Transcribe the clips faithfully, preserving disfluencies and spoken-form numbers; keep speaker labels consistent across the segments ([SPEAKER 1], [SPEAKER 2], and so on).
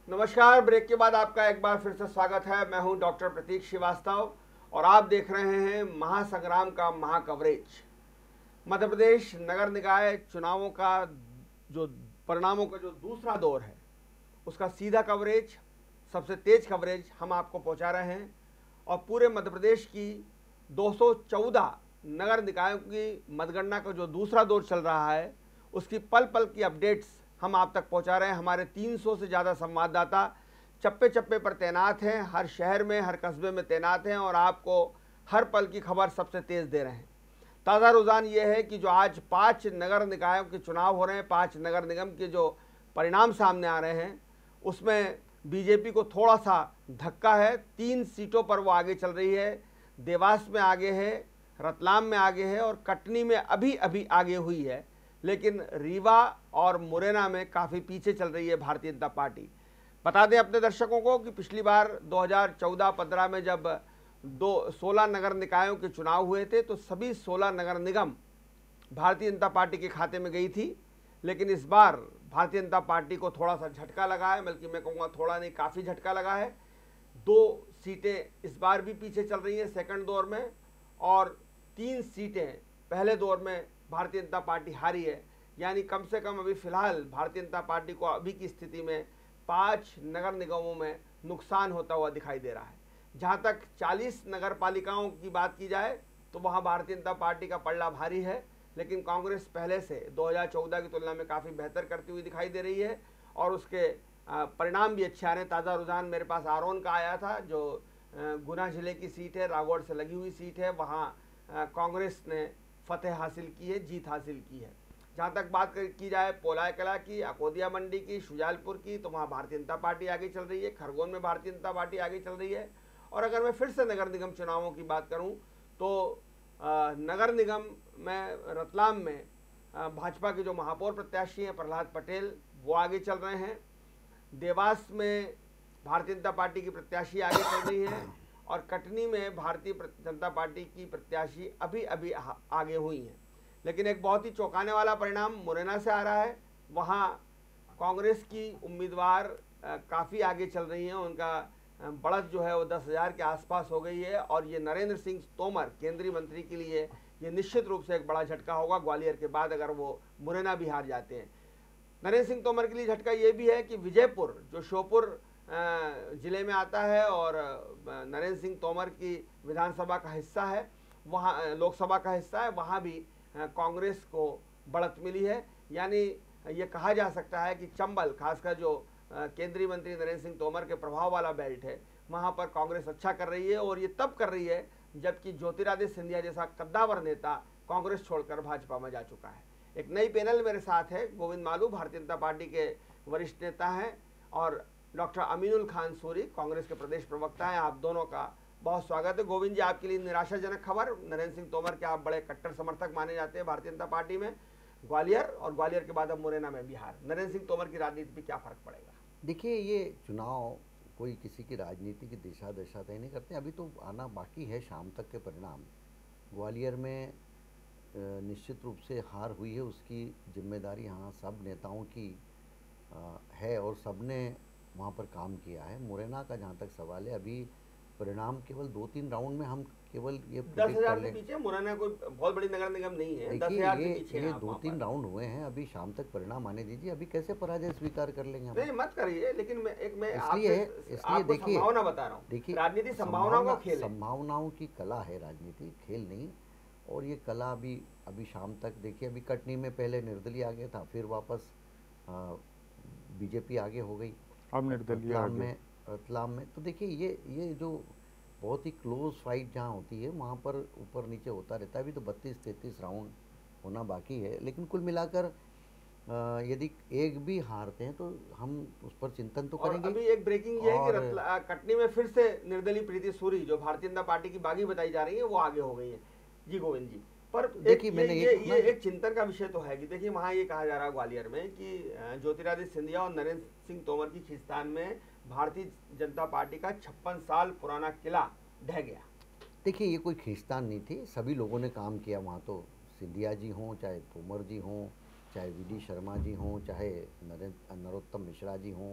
[SPEAKER 1] नमस्कार। ब्रेक के बाद आपका एक बार फिर से स्वागत है। मैं हूं डॉक्टर प्रतीक श्रीवास्तव और आप देख रहे हैं महासंग्राम का महाकवरेज। मध्य प्रदेश नगर निकाय चुनावों का जो परिणामों का जो दूसरा दौर है उसका सीधा कवरेज, सबसे तेज कवरेज हम आपको पहुंचा रहे हैं। और पूरे मध्य प्रदेश की दो सौ चौदह नगर निकायों की मतगणना का जो दूसरा दौर चल रहा है उसकी पल पल की अपडेट्स हम आप तक पहुंचा रहे हैं। हमारे तीन सौ से ज़्यादा संवाददाता चप्पे चप्पे पर तैनात हैं, हर शहर में हर कस्बे में तैनात हैं और आपको हर पल की खबर सबसे तेज़ दे रहे हैं। ताज़ा रुझान ये है कि जो आज पाँच नगर निकायों के चुनाव हो रहे हैं, पाँच नगर निगम के जो परिणाम सामने आ रहे हैं उसमें बीजेपी को थोड़ा सा धक्का है। तीन सीटों पर वो आगे चल रही है। देवास में आगे है, रतलाम में आगे है और कटनी में अभी अभी आगे हुई है, लेकिन रीवा और मुरैना में काफ़ी पीछे चल रही है भारतीय जनता पार्टी। बता दें अपने दर्शकों को कि पिछली बार दो हज़ार चौदह पंद्रह में जब दो सोलह नगर निकायों के चुनाव हुए थे तो सभी सोलह नगर निगम भारतीय जनता पार्टी के खाते में गई थी। लेकिन इस बार भारतीय जनता पार्टी को थोड़ा सा झटका लगा है, बल्कि मैं कहूँगा थोड़ा नहीं काफ़ी झटका लगा है। दो सीटें इस बार भी पीछे चल रही हैं सेकंड दौर में और तीन सीटें पहले दौर में भारतीय जनता पार्टी हारी है। यानी कम से कम अभी फिलहाल भारतीय जनता पार्टी को अभी की स्थिति में पाँच नगर निगमों में नुकसान होता हुआ दिखाई दे रहा है। जहाँ तक चालीस नगर पालिकाओं की बात की जाए तो वहाँ भारतीय जनता पार्टी का पल्ला भारी है, लेकिन कांग्रेस पहले से दो हज़ार चौदह की तुलना में काफ़ी बेहतर करती हुई दिखाई दे रही है और उसके परिणाम भी अच्छे आ रहे हैं। ताज़ा रुझान मेरे पास आरोन का आया था, जो गुना जिले की सीट है, रागौड़ से लगी हुई सीट है, वहाँ कांग्रेस ने फतेह हासिल की है, जीत हासिल की है। जहाँ तक बात की जाए पोलाय कला की, अकोदिया मंडी की, शुजालपुर की, तो वहाँ भारतीय जनता पार्टी आगे चल रही है। खरगोन में भारतीय जनता पार्टी आगे चल रही है। और अगर मैं फिर से नगर निगम चुनावों की बात करूँ तो आ, नगर निगम में रतलाम में भाजपा के जो महापौर प्रत्याशी हैं प्रहलाद पटेल वो आगे चल रहे हैं। देवास में भारतीय जनता पार्टी की प्रत्याशी आगे चल रही है और कटनी में भारतीय जनता पार्टी की प्रत्याशी अभी अभी आगे हुई हैं। लेकिन एक बहुत ही चौंकाने वाला परिणाम मुरैना से आ रहा है। वहाँ कांग्रेस की उम्मीदवार काफ़ी आगे चल रही हैं, उनका बढ़त जो है वो दस हज़ार के आसपास हो गई है और ये नरेंद्र सिंह तोमर केंद्रीय मंत्री के लिए ये निश्चित रूप से एक बड़ा झटका होगा ग्वालियर के बाद, अगर वो मुरैना भी हार जाते हैं। नरेंद्र सिंह तोमर के लिए झटका ये भी है कि विजयपुर जो श्योपुर ज़िले में आता है और नरेंद्र सिंह तोमर की विधानसभा का हिस्सा है, वहाँ लोकसभा का हिस्सा है, वहाँ भी कांग्रेस को बढ़त मिली है। यानी ये कहा जा सकता है कि चंबल, खासकर जो केंद्रीय मंत्री नरेंद्र सिंह तोमर के प्रभाव वाला बेल्ट है, वहाँ पर कांग्रेस अच्छा कर रही है और ये तब कर रही है जबकि ज्योतिरादित्य सिंधिया जैसा कद्दावर नेता कांग्रेस छोड़कर भाजपा में जा चुका है। एक नई पैनल मेरे साथ है, गोविंद मालू भारतीय जनता पार्टी के वरिष्ठ नेता हैं और डॉक्टर अमीनुल खान सूरी कांग्रेस के प्रदेश प्रवक्ता हैं। आप दोनों का बहुत स्वागत है। गोविंद जी, आपके लिए निराशाजनक खबर, नरेंद्र सिंह तोमर के आप बड़े कट्टर समर्थक माने जाते हैं भारतीय जनता पार्टी में। ग्वालियर और ग्वालियर के बाद अब मुरैना में बिहार, नरेंद्र सिंह तोमर की राजनीति पर क्या फर्क पड़ेगा?
[SPEAKER 2] देखिए, ये चुनाव कोई किसी की राजनीति की दिशा दशा तय नहीं करते। अभी तो आना बाकी है शाम तक के परिणाम। ग्वालियर में निश्चित रूप से हार हुई है, उसकी जिम्मेदारी यहाँ सब नेताओं की है और सब ने वहाँ पर काम किया है। मुरैना का जहाँ तक सवाल है, अभी परिणाम केवल दो तीन राउंड में हम केवल ये
[SPEAKER 1] दस हजार के पीछे, मुरैना कोई बहुत बड़ी नगर निगम नहीं है।
[SPEAKER 2] देखिए, ये ये दो तीन राउंड हुए हैं, अभी शाम तक परिणाम आने दीजिए। अभी कैसे पराजय स्वीकार कर लेंगे हम?
[SPEAKER 1] नहीं, मत करिए, लेकिन मैं एक मैं
[SPEAKER 2] इसलिए इसलिए देखिए
[SPEAKER 1] संभावना बता रहा हूँ। देखिए, राजनीति संभावनाओं का खेल है,
[SPEAKER 2] संभावनाओं की कला है, राजनीति खेल नहीं। और ये कला अभी अभी शाम तक देखिए, अभी कटनी में पहले निर्दलीय आगे था, फिर वापस बीजेपी आगे हो गई,
[SPEAKER 3] अब निर्दलीय आगे
[SPEAKER 2] में रतलाम में। तो देखिए, ये ये जो बहुत ही क्लोज फाइट जहाँ होती है वहाँ पर ऊपर नीचे होता रहता है। अभी तो बत्तीस तैंतीस राउंड होना बाकी है, लेकिन कुल मिलाकर यदि एक भी हारते हैं तो हम उस पर चिंतन तो करेंगे।
[SPEAKER 1] अभी एक ब्रेकिंग ये है कि कटनी में फिर से निर्दलीय प्रीति सूरी, जो भारतीय जनता पार्टी की बागी बताई जा रही है, वो आगे हो गई है। जी गोविंद जी, पर देखिए मैंने ये, ये, ये एक चिंतन का विषय तो है कि देखिए वहाँ ये कहा जा रहा है ग्वालियर में कि ज्योतिरादित्य सिंधिया और नरेंद्र सिंह तोमर की खींचतान में भारतीय जनता पार्टी का छप्पन साल पुराना किला ढह गया।
[SPEAKER 2] देखिए, ये कोई खींचतान नहीं थी, सभी लोगों ने काम किया वहाँ। तो सिंधिया जी हों, चाहे तोमर जी हों, चाहे वी डी शर्मा जी हों, चाहे नरेंद्र नरोत्तम मिश्रा जी हों,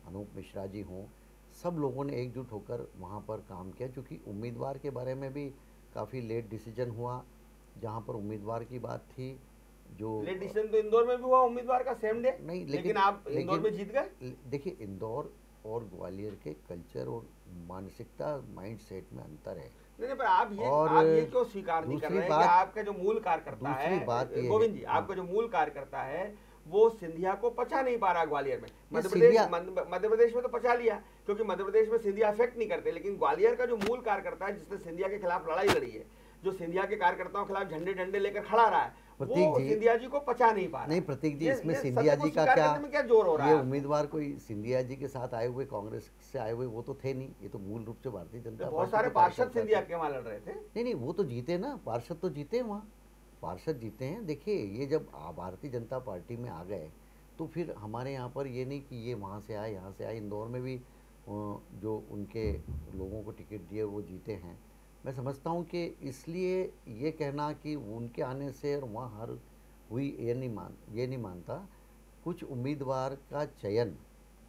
[SPEAKER 2] अनूप मिश्रा जी हों, सब लोगों ने एकजुट होकर वहाँ पर काम किया। क्योंकि उम्मीदवार के बारे में भी काफ़ी लेट डिसीजन हुआ, जहाँ पर उम्मीदवार की बात थी जो
[SPEAKER 1] लेट डिसीजन तो इंदौर में भी हुआ उम्मीदवार का सेम डे,
[SPEAKER 2] नहीं,
[SPEAKER 1] लेकिन,
[SPEAKER 2] लेकिन
[SPEAKER 1] आप इंदौर
[SPEAKER 2] लेकिन
[SPEAKER 1] में जीत गए।
[SPEAKER 2] देखिए, इंदौर और ग्वालियर के कल्चर और मानसिकता, माइंड सेट में अंतर है।
[SPEAKER 1] नहीं नहीं, पर आप ये
[SPEAKER 2] और
[SPEAKER 1] आप ये क्यों स्वीकार नहीं कर
[SPEAKER 2] दूसरी
[SPEAKER 1] रहे हैं कि
[SPEAKER 2] बात
[SPEAKER 1] आपका जो मूल कार्यकर्ता
[SPEAKER 2] दूसरी बात
[SPEAKER 1] है
[SPEAKER 2] ये
[SPEAKER 1] गोविंद
[SPEAKER 2] है,
[SPEAKER 1] जी,
[SPEAKER 2] हाँ,
[SPEAKER 1] आपका जो मूल कार्यकर्ता है वो सिंधिया को पचा नहीं पा रहा ग्वालियर में।
[SPEAKER 2] ये
[SPEAKER 1] मध्य प्रदेश
[SPEAKER 2] सिंधिया
[SPEAKER 1] मध्य मध्य प्रदेश में तो पचा लिया, क्योंकि मध्य प्रदेश में सिंधिया अफेक्ट नहीं करते, लेकिन ग्वालियर का जो मूल कार्यकर्ता है जिसने सिंधिया के खिलाफ लड़ाई लड़ी है, जो सिंधिया के कार्यकर्ताओं के खिलाफ झंडे झंडे लेकर खड़ा रहा है,
[SPEAKER 2] प्रतीक
[SPEAKER 1] वो
[SPEAKER 2] जी
[SPEAKER 1] सिंधिया जी को पचा नहीं पा रहा।
[SPEAKER 2] नहीं प्रतीक जी,
[SPEAKER 1] ये-
[SPEAKER 2] इसमें
[SPEAKER 1] ये
[SPEAKER 2] सिंधिया
[SPEAKER 1] सत्य को
[SPEAKER 2] जी का
[SPEAKER 1] स्वीकार
[SPEAKER 2] क्या,
[SPEAKER 1] करने में क्या जोर हो रहा
[SPEAKER 2] ये
[SPEAKER 1] है?
[SPEAKER 2] उम्मीदवार कोई सिंधिया जी के साथ आए हुए, कांग्रेस से आए हुए वो तो थे नहीं, ये तो मूल रूप से भारतीय जनता
[SPEAKER 1] बहुत
[SPEAKER 2] पार्टी
[SPEAKER 1] सारे
[SPEAKER 2] के
[SPEAKER 1] पार्षद
[SPEAKER 2] कार्यकर्ता
[SPEAKER 1] सिंधिया
[SPEAKER 2] थे।
[SPEAKER 1] के वहां लड़ रहे थे।
[SPEAKER 2] नहीं नहीं, वो तो जीते ना, पार्षद तो जीते हैं वहाँ, पार्षद जीते हैं। देखिए, ये जब आ- भारतीय जनता पार्टी में आ गए तो फिर हमारे यहाँ पर ये नहीं कि ये वहाँ से आए यहाँ से आए, इंदौर में भी अ, जो उनके लोगों को टिकट दिए वो जीते हैं। मैं समझता हूँ कि इसलिए ये कहना कि उनके आने से और वहाँ हार हुई, ये नहीं मान ये नहीं मानता। कुछ उम्मीदवार का चयन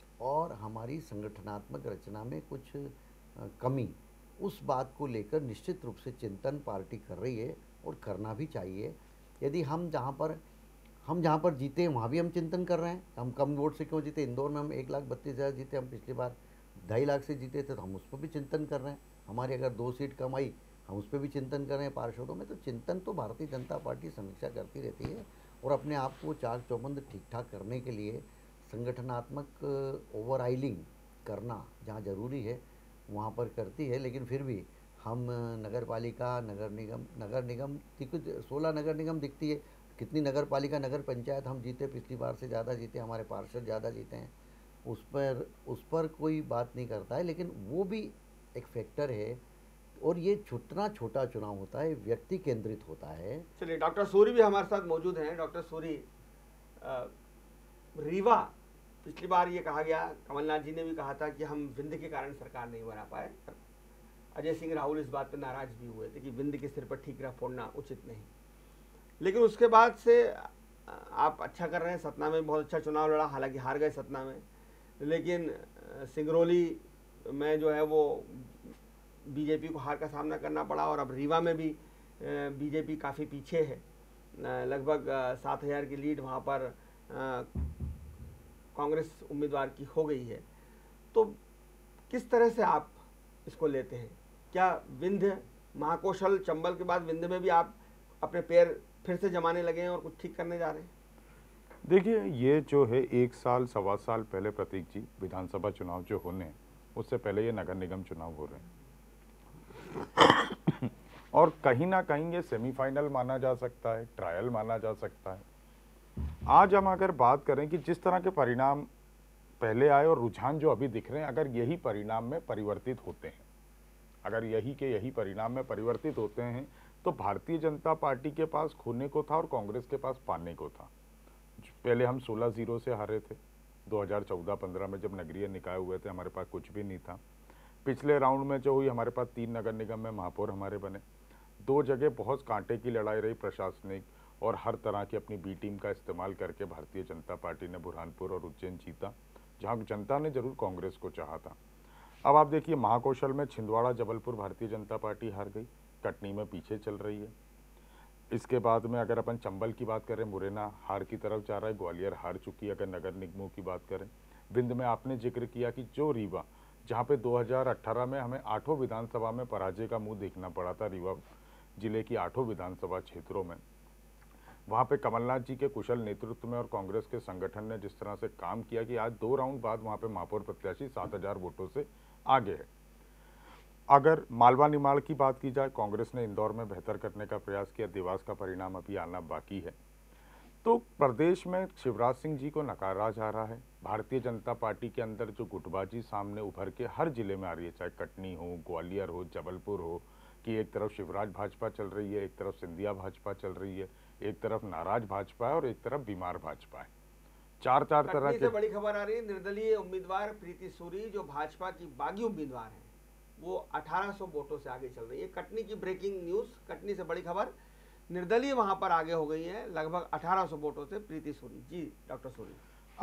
[SPEAKER 2] और हमारी संगठनात्मक रचना में कुछ अ, कमी, उस बात को लेकर निश्चित रूप से चिंतन पार्टी कर रही है और करना भी चाहिए। यदि हम जहाँ पर हम जहाँ पर जीते हैं वहाँ भी हम चिंतन कर रहे हैं, हम कम वोट से क्यों जीते। इंदौर में हम एक लाख बत्तीस हज़ार जीते, हम पिछली बार ढाई लाख से जीते थे, तो हम उस पर भी चिंतन कर रहे हैं। हमारी अगर दो सीट कम आई, हम उस पर भी चिंतन कर रहे हैं पार्षदों में। तो चिंतन तो भारतीय जनता पार्टी समीक्षा करती रहती है और अपने आप को चाक चौबंद ठीक ठाक करने के लिए संगठनात्मक ओवर आइलिंग करना जहाँ ज़रूरी है वहाँ पर करती है। लेकिन फिर भी हम नगर पालिका, नगर निगम नगर निगम कुछ सोलह नगर निगम दिखती है, कितनी नगर पालिका, नगर पंचायत हम जीते, पिछली बार से ज़्यादा जीते, हमारे पार्षद ज़्यादा जीते हैं, उस पर उस पर कोई बात नहीं करता है। लेकिन वो भी एक फैक्टर है और ये छोटा छोटा चुनाव होता है, व्यक्ति केंद्रित होता है।
[SPEAKER 1] चलिए, डॉक्टर सूरी भी हमारे साथ मौजूद हैं। डॉक्टर सूरी, अ, रीवा, पिछली बार ये कहा गया, कमलनाथ जी ने भी कहा था कि हम विंध्य के कारण सरकार नहीं बना पाए। अजय सिंह राहुल इस बात पर नाराज भी हुए थे कि विंध्य के सिर पर ठीकरा फोड़ना उचित नहीं। लेकिन उसके बाद से आप अच्छा कर रहे हैं, सतना में बहुत अच्छा चुनाव लड़ा, हालांकि हार गए सतना में, लेकिन सिंगरौली में जो है वो बीजेपी को हार का सामना करना पड़ा, और अब रीवा में भी बीजेपी काफ़ी पीछे है, लगभग सात हज़ार की लीड वहाँ पर कांग्रेस उम्मीदवार की हो गई है। तो किस तरह से आप इसको लेते हैं? क्या विंध्य, महाकौशल, चंबल के बाद विंध्य में भी आप अपने पैर फिर से जमाने लगे हैं और कुछ ठीक करने जा रहे हैं?
[SPEAKER 3] देखिए, ये जो है एक साल सवा साल पहले प्रतीक जी विधानसभा चुनाव जो होने हैं, उससे पहले ये नगर निगम चुनाव हो रहे हैं और कहीं ना कहीं ये सेमीफाइनल माना जा सकता है, ट्रायल माना जा सकता है। आज हम अगर बात करें कि जिस तरह के परिणाम पहले आए और रुझान जो अभी दिख रहे हैं, अगर यही परिणाम में परिवर्तित होते हैं, अगर यही के यही परिणाम में परिवर्तित होते हैं, तो भारतीय जनता पार्टी के पास खोने को था और कांग्रेस के पास पाने को था। पहले हम सोलह जीरो से हारे थे, दो हज़ार चौदह पंद्रह में जब नगरीय निकाय हुए थे हमारे पास कुछ भी नहीं था। पिछले राउंड में जो हुई, हमारे पास तीन नगर निगम में महापौर हमारे बने, दो जगह बहुत कांटे की लड़ाई रही प्रशासनिक, और हर तरह की अपनी बी टीम का इस्तेमाल करके भारतीय जनता पार्टी ने बुरहानपुर और उज्जैन जीता, जहाँ जनता ने जरूर कांग्रेस को चाहा था। अब आप देखिए, महाकौशल में छिंदवाड़ा जबलपुर भारतीय जनता पार्टी हार गई, कटनी में पीछे चल रही है। इसके बाद में अगर अपन चंबल की बात करें, मुरैना हार की तरफ जा रहा है, ग्वालियर हार चुकी है। अगर नगर निगमों की बात करें, विंध्य में आपने जिक्र किया कि जो रीवा, जहाँ पे दो हज़ार अठारह में हमें आठों विधानसभा में पराजय का मुंह देखना पड़ा था, रीवा जिले की आठों विधानसभा क्षेत्रों में, वहाँ पे कमलनाथ जी के कुशल नेतृत्व में और कांग्रेस के संगठन ने जिस तरह से काम किया कि आज दो राउंड बाद वहाँ पे महापौर प्रत्याशी सात हजार वोटों से आगे है। अगर मालवा निमाड़ की बात की जाए, कांग्रेस ने इंदौर में बेहतर करने का प्रयास किया, देवास का परिणाम अभी आना बाकी है। तो प्रदेश में शिवराज सिंह जी को नकारा जा रहा है। भारतीय जनता पार्टी के अंदर जो गुटबाजी सामने उभर के हर जिले में आ रही है, चाहे कटनी हो, ग्वालियर हो, जबलपुर हो, कि एक तरफ शिवराज भाजपा चल रही है, एक तरफ सिंधिया भाजपा चल रही है, एक तरफ नाराज भाजपा है और एक तरफ बीमार भाजपा है। चार चार तरह
[SPEAKER 1] के बड़ी खबर आ रही है, निर्दलीय उम्मीदवार प्रीति सूरी जो भाजपा की बागी उम्मीदवार है, वो अठारह सौ वोटों से आगे चल रही है। कटनी की ब्रेकिंग न्यूज, कटनी से बड़ी खबर, निर्दलीय वहां पर आगे हो गई है लगभग अठारह सौ वोटों से प्रीति सूरी। जी डॉक्टर सूरी।
[SPEAKER 3] अब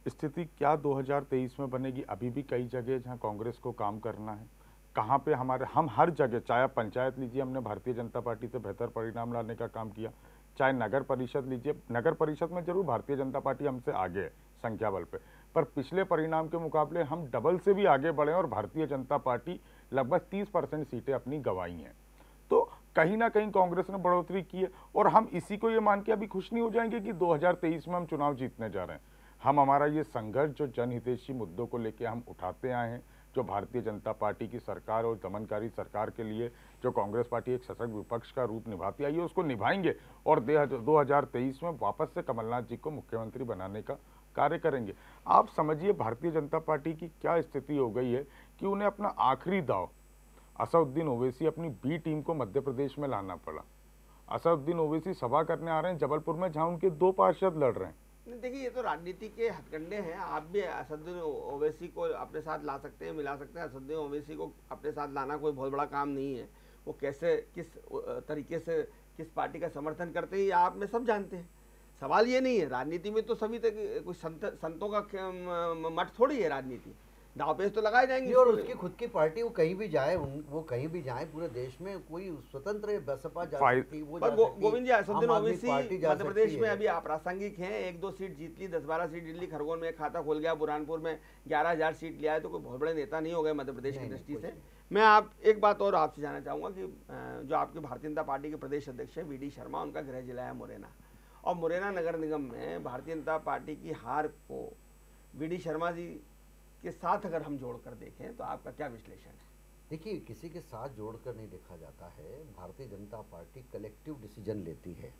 [SPEAKER 3] स्थिति क्या दो हज़ार तेईस में बनेगी? अभी भी कई जगह जहां कांग्रेस को काम करना है, कहां पे हमारे हम हर जगह, चाहे पंचायत लीजिए, हमने भारतीय जनता पार्टी से बेहतर परिणाम लाने का काम किया, चाहे नगर परिषद लीजिए, नगर परिषद में जरूर भारतीय जनता पार्टी हमसे आगे है संख्या बल पे, पर पिछले परिणाम के मुकाबले हम डबल से भी आगे बढ़े और भारतीय जनता पार्टी लगभग तीस परसेंट सीटें अपनी गंवाई हैं। तो कहीं ना कहीं कांग्रेस ने बढ़ोतरी की है और हम इसी को ये मान के अभी खुश नहीं हो जाएंगे कि दो हज़ार तेईस में हम चुनाव जीतने जा रहे हैं। हम हमारा ये संघर्ष जो जनहितैषी मुद्दों को लेकर हम उठाते आए हैं, जो भारतीय जनता पार्टी की सरकार और दमनकारी सरकार के लिए जो कांग्रेस पार्टी एक सशक्त विपक्ष का रूप निभाती आई है, उसको निभाएंगे और दो हज़ार तेईस में वापस से कमलनाथ जी को मुख्यमंत्री बनाने का कार्य करेंगे। आप समझिए भारतीय जनता पार्टी की क्या स्थिति हो गई है कि उन्हें अपना आखिरी दाव असदुद्दीन ओवैसी अपनी बी टीम को मध्य प्रदेश में लाना पड़ा। असदुद्दीन ओवैसी सभा करने आ रहे हैं जबलपुर में, जहां उनके दो पार्षद लड़ रहे हैं।
[SPEAKER 1] देखिए, ये तो राजनीति के हथकंडे हैं। आप भी असदुद्दीन ओवैसी को अपने साथ ला सकते हैं, मिला सकते हैं। असदुद्दीन ओवैसी को अपने साथ लाना कोई बहुत बड़ा काम नहीं है। वो कैसे, किस तरीके से, किस पार्टी का समर्थन करते हैं, ये आप में सब जानते हैं। सवाल ये नहीं है, राजनीति में तो सभी तक कुछ संत संतों का मठ थोड़ी है। राजनीति दाव पेच तो लगाए जाएंगे।
[SPEAKER 2] और उसकी खुद की पार्टी, वो कहीं भी जाए, वो कहीं भी जाए पूरे देश में, कोई स्वतंत्र बसपा जा सकती, वो जा सकती।
[SPEAKER 1] गोविंद जी, असदुद्दीन ओवैसी मध्य प्रदेश में अभी अप्रासंगिक हैं। एक दो सीट जीत ली, दस बारह सीट जीत ली, खरगोन में एक खाता खोल गया, बुरहानपुर में ग्यारह हजार सीट लिया है, तो कोई बहुत बड़े नेता नहीं हो गए मध्य प्रदेश की दृष्टि से। मैं आप एक बात और आपसे जानना चाहूँगा कि जो आपकी भारतीय जनता पार्टी के प्रदेश अध्यक्ष है वी डी शर्मा, उनका गृह जिला है मुरैना, और मुरैना नगर निगम में भारतीय जनता पार्टी की हार को वी डी शर्मा जी के साथ अगर हम जोड़कर देखें तो आपका क्या विश्लेषण है?
[SPEAKER 2] देखिए, किसी के साथ जोड़कर नहीं देखा जाता है। Bharatiya Janata party collective decision लेती है।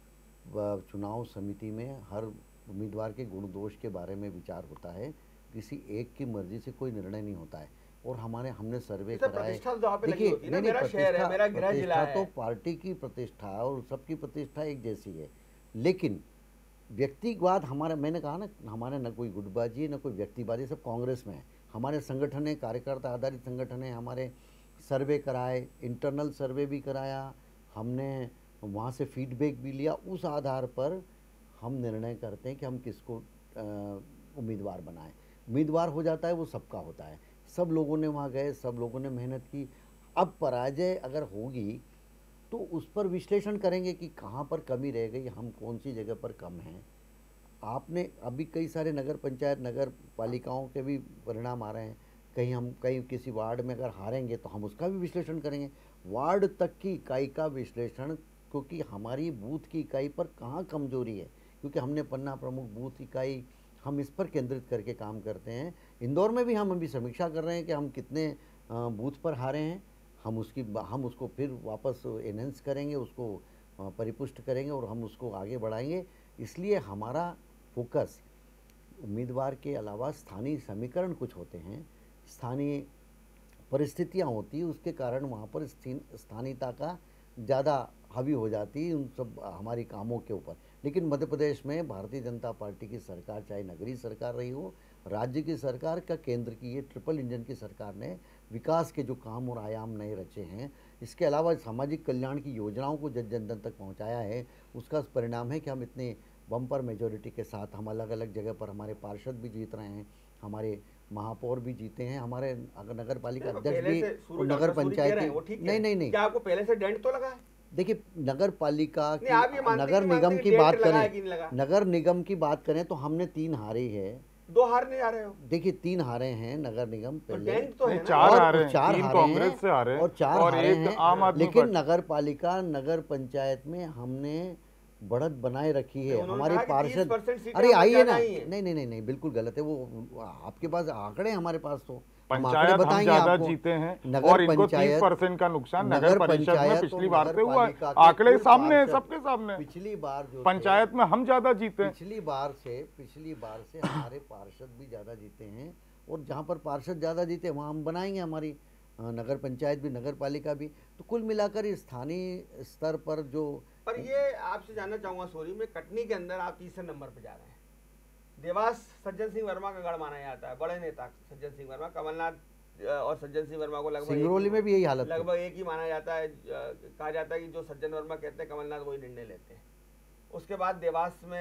[SPEAKER 2] चुनाव समिति में हर उम्मीदवार के गुण दोष के बारे में विचार होता है, किसी एक की मर्जी से कोई निर्णय नहीं होता है। और हमारे हमने सर्वे कराए, देखिए नहीं नहीं प्रतिष्ठा तो पार्टी की प्रतिष्ठा और सबकी प्रतिष्ठा एक जैसी है, लेकिन व्यक्तिवाद हमारे, मैंने कहा ना, हमारे न कोई गुटबाजी है न कोई व्यक्तिवादी, सब कांग्रेस में है। हमारे संगठन है, कार्यकर्ता आधारित संगठन है। हमारे सर्वे कराए, इंटरनल सर्वे भी कराया हमने, वहाँ से फीडबैक भी लिया। उस आधार पर हम निर्णय करते हैं कि हम किसको उम्मीदवार बनाएं। उम्मीदवार हो जाता है वो सबका होता है। सब लोगों ने वहाँ गए, सब लोगों ने मेहनत की। अब पराजय अगर होगी तो उस पर विश्लेषण करेंगे कि कहाँ पर कमी रह गई, हम कौन सी जगह पर कम हैं। आपने अभी कई सारे नगर पंचायत, नगर पालिकाओं के भी परिणाम आ रहे हैं। कहीं हम कहीं किसी वार्ड में अगर हारेंगे तो हम उसका भी विश्लेषण करेंगे, वार्ड तक की इकाई का विश्लेषण, क्योंकि हमारी बूथ की इकाई पर कहाँ कमजोरी है, क्योंकि हमने पन्ना प्रमुख बूथ इकाई, हम इस पर केंद्रित करके काम करते हैं। इंदौर में भी हम अभी समीक्षा कर रहे हैं कि हम कितने बूथ पर हारे हैं। हम उसकी हम उसको फिर वापस एनहेंस करेंगे, उसको परिपुष्ट करेंगे और हम उसको आगे बढ़ाएंगे। इसलिए हमारा फोकस उम्मीदवार के अलावा स्थानीय समीकरण कुछ होते हैं, स्थानीय परिस्थितियां होती है, उसके कारण वहाँ पर स्थानीयता का ज़्यादा हावी हो जाती है उन सब हमारी कामों के ऊपर। लेकिन मध्य प्रदेश में भारतीय जनता पार्टी की सरकार, चाहे नगरीय सरकार रही हो, राज्य की सरकार का, केंद्र की, ये ट्रिपल इंजन की सरकार ने विकास के जो काम और आयाम नए रचे हैं, इसके अलावा सामाजिक कल्याण की योजनाओं को जन जन तक पहुंचाया है। उसका परिणाम है कि हम इतने बम्पर मेजोरिटी के साथ, हम अलग अलग जगह पर हमारे पार्षद भी जीत रहे हैं, हमारे महापौर भी जीते हैं, हमारे नगर पालिका अध्यक्ष भी और नगर पंचायत। नहीं नहीं नहीं,
[SPEAKER 1] क्या आपको पहले से डेंट तो लगा है?
[SPEAKER 2] देखिए, नगर पालिका की, नगर निगम की बात करें, नगर निगम की बात करें तो हमने तीन हारे है।
[SPEAKER 1] दो हार नहीं आ रहे हो?
[SPEAKER 2] देखिए, तीन हारे हैं नगर निगम पहले,
[SPEAKER 1] तो है
[SPEAKER 3] चार हारे,
[SPEAKER 2] चार
[SPEAKER 3] तीन
[SPEAKER 2] हारे
[SPEAKER 3] कांग्रेस से हारे
[SPEAKER 2] और चार
[SPEAKER 3] और
[SPEAKER 2] हारे
[SPEAKER 3] एक आम
[SPEAKER 2] हैं।
[SPEAKER 3] आदमी
[SPEAKER 2] लेकिन नगर पालिका, नगर पंचायत में हमने बढ़त बनाए रखी है। हमारे पार्षद, अरे आइए ना, नहीं नहीं नहीं नहीं बिल्कुल गलत है वो, आपके पास आंकड़े हमारे पास तो
[SPEAKER 3] पंचायत हम ज्यादा जीते हैं और इनको तीस परसेंट का नुकसान नगर परिषद में पिछली बार से हुआ। आंकड़े सामने है, सबके सामने।
[SPEAKER 2] पिछली बार जो
[SPEAKER 3] पंचायत में हम ज्यादा जीते हैं,
[SPEAKER 2] पिछली बार से पिछली बार से हमारे पार्षद भी ज्यादा जीते हैं। और जहाँ पर पार्षद ज्यादा जीते वहाँ हम बनाएंगे हमारी नगर पंचायत भी, नगर पालिका भी। तो कुल मिलाकर स्थानीय स्तर पर जो,
[SPEAKER 1] पर ये आपसे जानना चाहूंगा सोरी में, कटनी के अंदर आप तीसरे नंबर पे जा रहे हैं। देवास सज्जन सिंह वर्मा का गढ़ माना जाता है, बड़े नेता सज्जन सिंह वर्मा, कमलनाथ और सज्जन सिंह वर्मा को लगभग
[SPEAKER 2] सिंगरौली में भी यही हालत,
[SPEAKER 1] लगभग एक ही माना जाता है। कहा जाता है कि जो सज्जन वर्मा कहते हैं कमलनाथ वही निर्णय लेते हैं। उसके बाद देवास में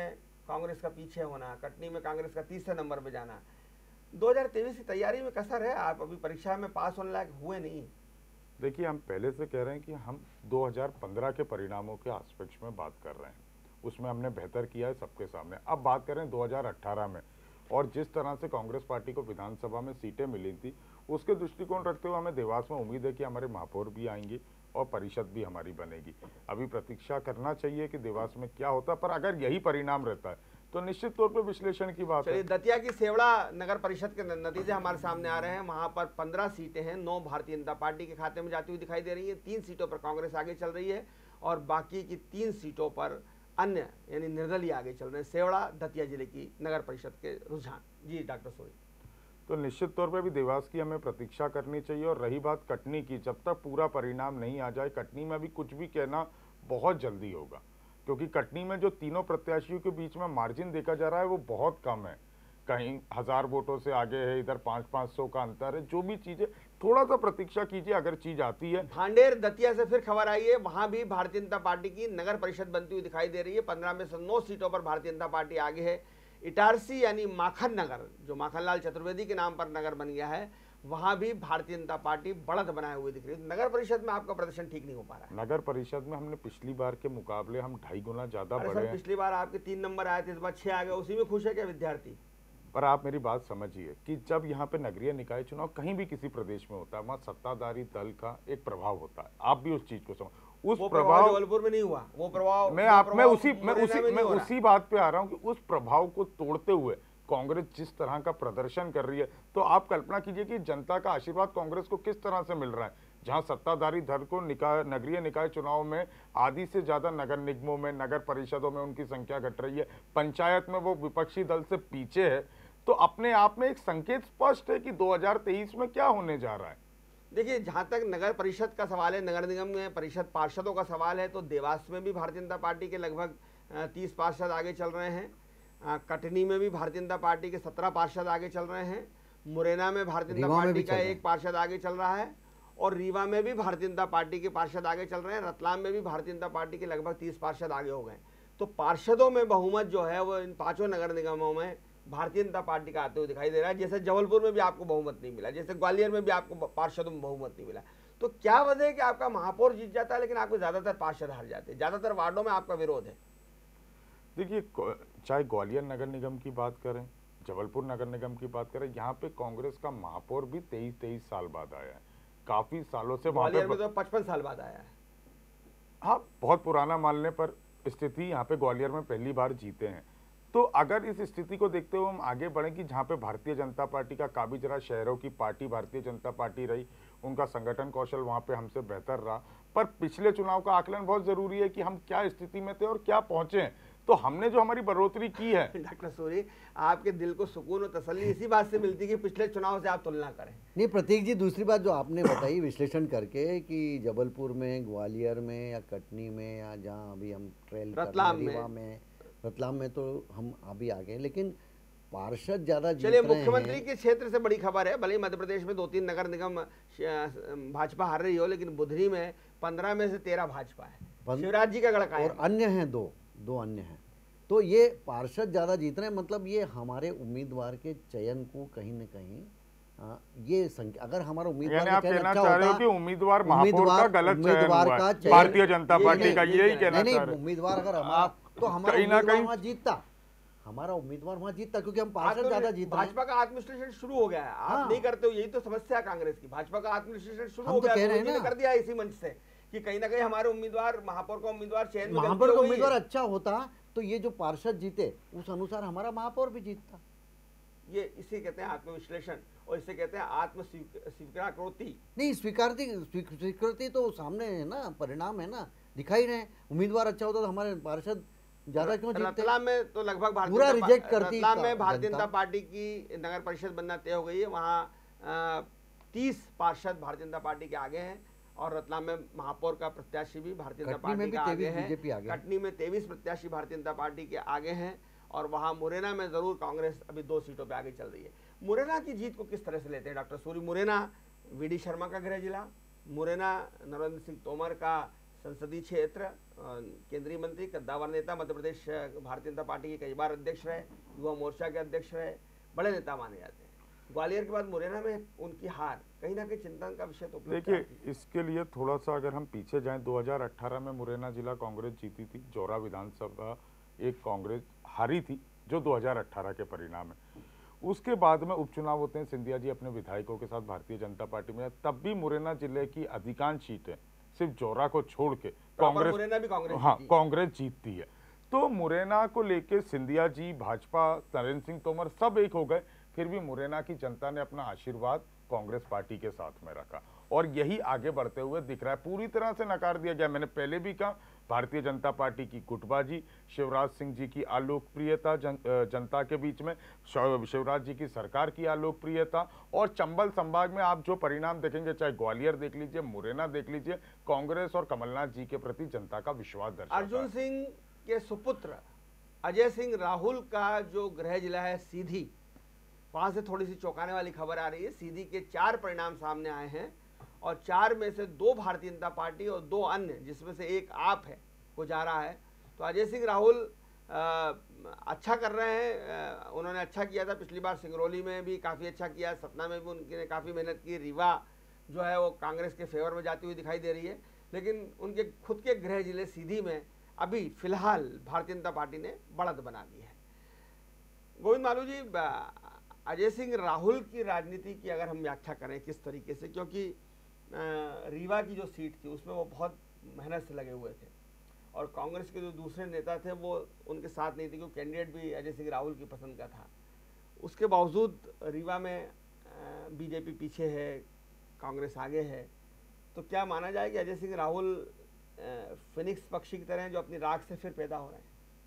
[SPEAKER 1] कांग्रेस का पीछे होना, कटनी में कांग्रेस का तीसरे नंबर पे जाना, दो हज़ार तेईस की तैयारी में कसर है। आप अभी परीक्षा में पास होने लायक हुए नहीं।
[SPEAKER 3] देखिए, हम पहले से कह रहे हैं कि हम दो हज़ार पंद्रह के परिणामों के आस्पेक्ट में बात कर रहे हैं, उसमें हमने बेहतर किया है सबके सामने। अब बात करें दो हज़ार अठारह में, और जिस तरह से कांग्रेस पार्टी को विधानसभा में सीटें मिली थी, उसके दृष्टिकोण रखते हुए हमें देवास में उम्मीद है कि हमारे महापौर भी आएंगे और परिषद भी हमारी बनेगी। अभी प्रतीक्षा करना चाहिए कि देवास में क्या होता है, पर अगर यही परिणाम रहता है तो निश्चित तौर पर विश्लेषण की बात है।
[SPEAKER 1] दतिया की सेवड़ा नगर परिषद के नतीजे हमारे सामने आ रहे हैं। वहां पर पंद्रह सीटें हैं, नौ भारतीय जनता पार्टी के खाते में जाती हुई दिखाई दे रही है। तीन सीटों पर कांग्रेस आगे चल रही है और बाकी की तीन सीटों पर अन्य यानी निर्दलीय आगे चल रहे हैं। सेवड़ा दतिया जिले की नगर परिषद के रुझान। जी डॉक्टर सूरी।
[SPEAKER 3] तो निश्चित तौर पर भी देवास की हमें प्रतीक्षा करनी चाहिए। और रही बात कटनी की, जब तक पूरा परिणाम नहीं आ जाए, कटनी में भी कुछ भी कहना बहुत जल्दी होगा, क्योंकि कटनी में जो तीनों प्रत्याशियों के बीच में मार्जिन देखा जा रहा है वो बहुत कम है। कहीं हजार वोटों से आगे है, इधर पाँच पाँच सौ का अंतर है। जो भी चीजें, थोड़ा सा प्रतीक्षा कीजिए, अगर चीज आती है।
[SPEAKER 1] भांडेर दतिया से फिर खबर आई है, वहां भी भारतीय जनता पार्टी की नगर परिषद बनती हुई दिखाई दे रही है। पंद्रह में से नौ सीटों पर भारतीय जनता पार्टी आगे है। इटारसी यानी माखन नगर, जो माखनलाल चतुर्वेदी के नाम पर नगर बन गया है, वहां भी भारतीय जनता पार्टी बढ़त बनाए हुए दिख रही है। नगर परिषद में आपका प्रदर्शन ठीक नहीं हो पा रहा है।
[SPEAKER 3] नगर परिषद में हमने पिछली बार के मुकाबले हम ढाई गुना ज्यादा
[SPEAKER 1] अरे
[SPEAKER 3] बढ़े
[SPEAKER 1] सर,
[SPEAKER 3] हैं।
[SPEAKER 1] पिछली बार आपके तीन नंबर आए थे, इस बार छह आ गए, उसी में खुश है क्या विद्यार्थी?
[SPEAKER 3] पर आप मेरी बात समझिए कि जब यहाँ पे नगरीय निकाय चुनाव कहीं भी किसी प्रदेश में होता है, वहाँ सत्ताधारी दल का एक प्रभाव होता है। आप भी उस चीज को समझ, उस
[SPEAKER 1] वो
[SPEAKER 3] प्रभाव
[SPEAKER 1] जबलपुर में नहीं हुआ। वो प्रभाव
[SPEAKER 3] मैं
[SPEAKER 1] वो
[SPEAKER 3] आप मैं
[SPEAKER 1] प्रभाव
[SPEAKER 3] उसी मैं
[SPEAKER 1] मुरैना
[SPEAKER 3] उसी
[SPEAKER 1] में नहीं
[SPEAKER 3] मैं
[SPEAKER 1] हो रहा।
[SPEAKER 3] उसी बात पे आ रहा हूँ कि उस प्रभाव को तोड़ते हुए कांग्रेस जिस तरह का प्रदर्शन कर रही है, तो आप कल्पना कीजिए कि जनता का आशीर्वाद कांग्रेस को किस तरह से मिल रहा है। जहां सत्ताधारी दल को निकाय नगरीय निकाय चुनाव में आधी से ज्यादा नगर निगमों में, नगर परिषदों में उनकी संख्या घट रही है, पंचायत में वो विपक्षी दल से पीछे है, तो अपने आप में एक संकेत स्पष्ट है कि दो हज़ार तेईस में क्या होने जा रहा है।
[SPEAKER 1] देखिए, जहां तक नगर परिषद का सवाल है, नगर निगम में परिषद पार्षदों का सवाल है, तो देवास में भी भारतीय जनता पार्टी के लगभग तीस पार्षद आगे चल रहे हैं। कटनी में भी भारतीय जनता पार्टी के सत्रह पार्षद आगे चल रहे हैं। मुरैना में भारतीय जनता पार्टी का एक पार्षद आगे चल रहा है और रीवा में भी भारतीय जनता पार्टी के पार्षद आगे चल रहे हैं। रतलाम में भी भारतीय जनता पार्टी के लगभग तीस पार्षद आगे हो गए। तो पार्षदों में बहुमत जो है वो इन पांचों नगर निगमों में भारतीय जनता पार्टी का आते हुए दिखाई दे रहा है। जैसे जबलपुर में भी आपको बहुमत नहीं मिला, जैसे ग्वालियर में भी आपको पार्षदों में बहुमत नहीं मिला। तो क्या वजह है कि आपका महापौर जीत जाता है लेकिन आपको ज्यादातर पार्षद हार जाते हैं, ज्यादातर वार्डों में आपका विरोध है?
[SPEAKER 3] देखिए, चाहे ग्वालियर नगर निगम की बात करें, जबलपुर नगर निगम की बात करें, यहाँ पे कांग्रेस का महापौर भी तेईस तेईस साल बाद आया है। काफी सालों से
[SPEAKER 1] ग्वालियर में तो पचपन साल बाद आया है।
[SPEAKER 3] हाँ, बहुत पुराना मानने पर स्थिति यहाँ पे ग्वालियर में पहली बार जीते हैं। तो अगर इस स्थिति को देखते हुए हम आगे बढ़ें कि जहाँ पे भारतीय जनता पार्टी का काबिज रहा, शहरों की पार्टी भारतीय जनता पार्टी रही, उनका संगठन कौशल वहाँ पे हमसे बेहतर रहा, पर पिछले चुनाव का आकलन बहुत जरूरी है कि हम क्या स्थिति में थे और क्या पहुंचे। तो हमने जो हमारी बढ़ोतरी की है।
[SPEAKER 1] डॉक्टर सूरी, आपके दिल को सुकून और तसल्ली इसी बात से मिलती है कि पिछले चुनाव से आप तुलना करें।
[SPEAKER 2] नहीं प्रतीक जी, दूसरी बात जो आपने बताई विश्लेषण करके कि जबलपुर में, ग्वालियर में या कटनी में या जहाँ अभी हम ट्रेल
[SPEAKER 1] रतलाम
[SPEAKER 2] में, में रतलाम में तो हम अभी आ गए, लेकिन पार्षद ज्यादा जीत
[SPEAKER 1] चलिए,
[SPEAKER 2] रहे हैं।
[SPEAKER 1] मुख्यमंत्री के क्षेत्र से बड़ी खबर है। भले ही मध्य प्रदेश में दो तीन नगर निगम भाजपा हार रही हो, लेकिन बुधनी में पंद्रह में से तेरह भाजपा है। शिवराज जी का गढ़ कायम
[SPEAKER 2] और अन्य हैं दो दो अन्य हैं। तो ये पार्षद ज्यादा जीत रहे हैं, मतलब ये हमारे उम्मीदवार के चयन को कहीं न कहीं आ, ये संख्या, अगर हमारा उम्मीदवार
[SPEAKER 3] आप कहना
[SPEAKER 2] अच्छा
[SPEAKER 3] चाह रहे हो कि उम्मीदवार महापौर का गलत चयन हुआ है भारतीय जनता पार्टी का, यही कहना चाह रहे हैं।
[SPEAKER 2] उम्मीदवार अगर हमारा, तो हमारा उम्मीदवार वहां जीतता, हमारा उम्मीदवार वहां जीतता, क्योंकि हम पार्षद ज्यादा जीत रहे हैं।
[SPEAKER 1] भाजपा का आत्मविश्लेषण शुरू हो गया है। आप
[SPEAKER 2] हाँ।
[SPEAKER 1] नहीं करते हो, यही तो समस्या है कांग्रेस की। भाजपा का आत्मविश्लेषण शुरू
[SPEAKER 2] हम
[SPEAKER 1] हो
[SPEAKER 2] तो
[SPEAKER 1] गया,
[SPEAKER 2] कह रहे हैं
[SPEAKER 1] मोदी ने
[SPEAKER 2] ना।
[SPEAKER 1] कर दिया इसी मंच से कि कहीं ना कहीं हमारे उम्मीदवार, महापौर का उम्मीदवार चयन में
[SPEAKER 2] महापौर
[SPEAKER 1] गलती
[SPEAKER 2] का
[SPEAKER 1] हो गई है।
[SPEAKER 2] उम्मीदवार अच्छा होता तो ये जो पार्षद जीते उस अनुसार हमारा महापौर भी जीतता।
[SPEAKER 1] ये इसे कहते हैं आत्मविश्लेषण, और इसे कहते हैं आत्म स्वीकृति।
[SPEAKER 2] नहीं, स्वीकारती स्वीकृति तो सामने है ना, परिणाम है ना, दिखाई रहे। उम्मीदवार अच्छा होता तो हमारे पार्षद ज्यादा क्यों जीतते?
[SPEAKER 1] रतलाम में तो लगभग भारतीय
[SPEAKER 2] पूरा
[SPEAKER 1] जनता
[SPEAKER 2] रिजेक्ट
[SPEAKER 1] पा-
[SPEAKER 2] करती
[SPEAKER 1] रतलाम
[SPEAKER 2] का
[SPEAKER 1] में भारतीय
[SPEAKER 2] जनता।
[SPEAKER 1] जनता पार्टी की नगर परिषद बनना तय हो गई है। वहाँ तीस पार्षद भारतीय जनता पार्टी के आगे हैं और रतलाम में महापौर का प्रत्याशी भी भारतीय जनता
[SPEAKER 2] कटनी में
[SPEAKER 1] पार्टी
[SPEAKER 2] भी
[SPEAKER 1] का आगे
[SPEAKER 2] तेईस
[SPEAKER 1] है।
[SPEAKER 2] बीजेपी आगे है।
[SPEAKER 1] कटनी में तेईस प्रत्याशी भारतीय जनता पार्टी के आगे हैं और वहाँ मुरैना में जरूर कांग्रेस अभी दो सीटों पे आगे चल रही है। मुरैना की जीत को किस तरह से लेते हैं doctor Suri? Morena V D Sharma का गृह जिला, मुरैना नरेंद्र सिंह तोमर का संसदीय क्षेत्र, केंद्रीय मंत्री, कद्दावर नेता, मध्य प्रदेश भारतीय जनता पार्टी के कई बार अध्यक्ष रहे, युवा मोर्चा के अध्यक्ष रहे, बड़े नेता माने जाते हैं। ग्वालियर के बाद मुरैना में उनकी हार कहीं ना कहीं चिंतन का विषय तो
[SPEAKER 3] देखिए, इसके लिए थोड़ा सा अगर हम पीछे जाएं, दो हज़ार अठारह में मुरैना जिला कांग्रेस जीती थी। जौरा विधानसभा एक कांग्रेस हारी थी, जो दो हज़ार अठारह के परिणाम है। उसके बाद में उपचुनाव होते हैं, सिंधिया जी अपने विधायकों के साथ भारतीय जनता पार्टी में, तब भी मुरैना जिले की अधिकांश सीटें सिर्फ जौरा को छोड़ के कांग्रेस
[SPEAKER 1] मुरैना भी कांग्रेस
[SPEAKER 3] हाँ कांग्रेस जीतती है। तो मुरैना को लेके सिंधिया जी, भाजपा, नरेंद्र सिंह तोमर सब एक हो गए, फिर भी मुरैना की जनता ने अपना आशीर्वाद कांग्रेस पार्टी के साथ में रखा और यही आगे बढ़ते हुए दिख रहा है। पूरी तरह से नकार दिया गया, मैंने पहले भी कहा, भारतीय जनता पार्टी की गुटबाजी, शिवराज सिंह जी की अलोकप्रियता जन, जनता के बीच में, शिवराज जी की सरकार की अलोकप्रियता, और चंबल संभाग में आप जो परिणाम देखेंगे, चाहे ग्वालियर देख लीजिए, मुरैना देख लीजिए, कांग्रेस और कमलनाथ जी के प्रति जनता का विश्वास दर्शाता है।
[SPEAKER 1] अर्जुन सिंह के सुपुत्र अजय सिंह राहुल का जो गृह जिला है सीधी, वहां से थोड़ी सी चौंकाने वाली खबर आ रही है। सीधी के चार परिणाम सामने आए हैं और चार में से दो भारतीय जनता पार्टी और दो अन्य, जिसमें से एक आप है, को जा रहा है। तो अजय सिंह राहुल आ, अच्छा कर रहे हैं। आ, उन्होंने अच्छा किया था पिछली बार, सिंगरौली में भी काफ़ी अच्छा किया, सतना में भी उनकी काफ़ी मेहनत की। रीवा जो है वो कांग्रेस के फेवर में जाती हुई दिखाई दे रही है, लेकिन उनके खुद के गृह जिले सीधी में अभी फिलहाल भारतीय जनता पार्टी ने बढ़त बना ली है। गोविंद मालू जी, अजय सिंह राहुल की राजनीति की अगर हम व्याख्या करें किस तरीके से, क्योंकि रीवा की जो सीट थी उसमें वो बहुत मेहनत से लगे हुए थे और कांग्रेस के जो दूसरे नेता थे वो उनके साथ नहीं थे, क्योंकि कैंडिडेट भी अजय सिंह राहुल की पसंद का था। उसके बावजूद रीवा में बीजेपी पीछे है, कांग्रेस आगे है। तो क्या माना जाए कि अजय सिंह राहुल फिनिक्स पक्षी की तरह जो अपनी राख से फिर पैदा हो रहे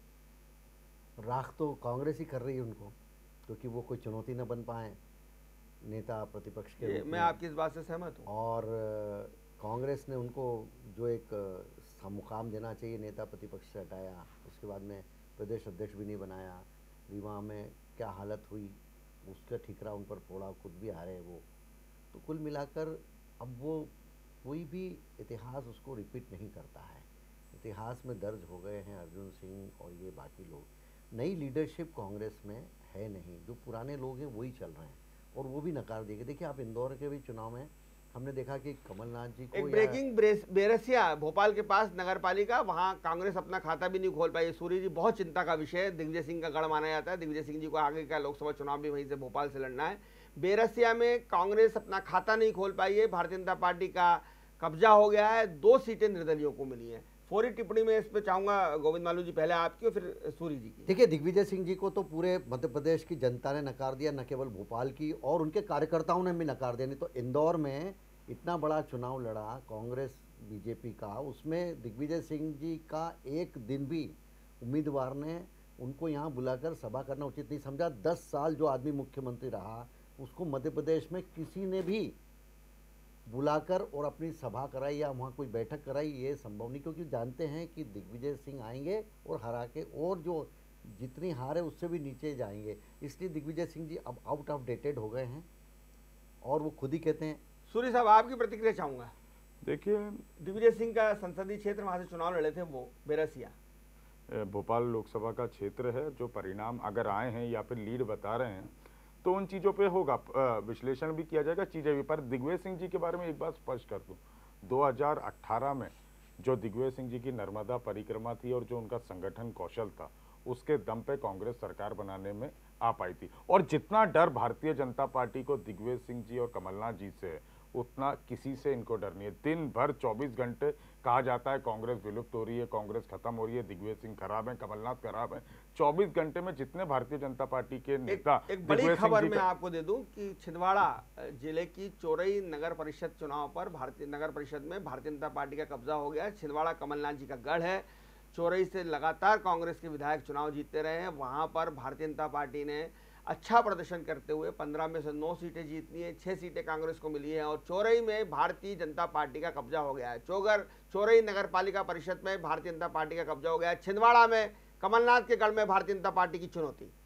[SPEAKER 1] हैं?
[SPEAKER 2] राख तो कांग्रेस ही कर रही है उनको, क्योंकि वो कोई चुनौती न बन पाए नेता प्रतिपक्ष के रूप में।
[SPEAKER 1] मैं आपकी इस बात से सहमत हूँ।
[SPEAKER 2] और कांग्रेस ने उनको जो एक मुकाम देना चाहिए नेता प्रतिपक्ष से हटाया, उसके बाद में प्रदेश अध्यक्ष भी नहीं बनाया। रीवा में क्या हालत हुई, उसका ठिकरा उन पर फोड़ा, खुद भी हारे वो। तो कुल मिलाकर अब वो कोई भी इतिहास उसको रिपीट नहीं करता है। इतिहास में दर्ज हो गए हैं अर्जुन सिंह और ये बाकी लोग। नई लीडरशिप कांग्रेस में है नहीं, जो पुराने लोग हैं वही चल रहे हैं और वो भी नकार देंगे। देखिए, आप इंदौर के भी चुनाव में हमने देखा कि कमलनाथ जी को
[SPEAKER 1] एक ब्रेकिंग बेरसिया भोपाल के पास नगर पालिका, वहां कांग्रेस अपना खाता भी नहीं खोल पाई। सूरी जी बहुत चिंता का विषय है, दिग्विजय सिंह का गढ़ माना जाता है। दिग्विजय सिंह जी को आगे का लोकसभा चुनाव भी वहीं से भोपाल से लड़ना है। बेरसिया में कांग्रेस अपना खाता नहीं खोल पाई है, भारतीय जनता पार्टी का कब्जा हो गया है, दो सीटें निर्दलियों को मिली हैं। फौरी टिप्पणी में इस पर चाहूंगा गोविंद मालू जी, पहले आपकी और फिर सूरी जी की।
[SPEAKER 2] देखिए, दिग्विजय सिंह जी को तो पूरे मध्य प्रदेश की जनता ने नकार दिया, न केवल भोपाल की, और उनके कार्यकर्ताओं ने भी नकार दिया। नहीं तो इंदौर में इतना बड़ा चुनाव लड़ा कांग्रेस बीजेपी का, उसमें दिग्विजय सिंह जी का एक दिन भी उम्मीदवार ने उनको यहाँ बुलाकर सभा करना उचित नहीं समझा। दस साल जो आदमी मुख्यमंत्री रहा, उसको मध्य प्रदेश में किसी ने भी बुलाकर और अपनी सभा कराई या वहाँ कोई बैठक कराई, ये संभव नहीं, क्योंकि जानते हैं कि दिग्विजय सिंह आएंगे और हरा के और जो जितनी हार है उससे भी नीचे जाएंगे। इसलिए दिग्विजय सिंह जी अब आउट ऑफ डेटेड हो गए हैं और वो खुद ही कहते हैं।
[SPEAKER 1] सूरी साहब, आपकी प्रतिक्रिया चाहूँगा।
[SPEAKER 3] देखिए,
[SPEAKER 1] दिग्विजय सिंह का संसदीय क्षेत्र, वहाँ से चुनाव लड़े थे वो, बेरसिया
[SPEAKER 3] भोपाल लोकसभा का क्षेत्र है। जो परिणाम अगर आए हैं या फिर लीड बता रहे हैं तो उन चीज़ों पे होगा विश्लेषण भी किया जाएगा, चीज़ें भी। पर दिग्विजय सिंह जी के बारे में एक बात स्पष्ट कर दूं, दो हज़ार अठारह में जो दिग्विजय सिंह जी की नर्मदा परिक्रमा थी और जो उनका संगठन कौशल था, उसके दम पे कांग्रेस सरकार बनाने में आ पाई थी। और जितना डर भारतीय जनता पार्टी को दिग्विजय सिंह जी और कमलनाथ जी से है, उतना किसी से इनको डर नहीं है। दिन भर चौबीस घंटे कहा जाता है कांग्रेस विलुप्त हो रही है, कांग्रेस खत्म हो रही है, दिग्विजय सिंह खराब है, कमलनाथ खराब है। चौबीस घंटे में जितने भारतीय जनता पार्टी के नेता,
[SPEAKER 1] एक, एक बड़ी खबर मैं आपको दे दूं कि छिंदवाड़ा जिले की चोरई नगर परिषद चुनाव पर भारतीय नगर परिषद में भारतीय जनता पार्टी का कब्जा हो गया। छिंदवाड़ा कमलनाथ जी का गढ़ है। चोरई से लगातार कांग्रेस के विधायक चुनाव जीतते रहे हैं। वहां पर भारतीय जनता पार्टी ने अच्छा प्रदर्शन करते हुए पंद्रह में से नौ सीटें जीतनी है, छह सीटें कांग्रेस को मिली है और चोरई में भारतीय जनता पार्टी का कब्जा हो गया है। चोगर चोरई नगर पालिका परिषद में भारतीय जनता पार्टी का कब्जा हो गया है। छिंदवाड़ा में कमलनाथ के गढ़ में भारतीय जनता पार्टी की चुनौती।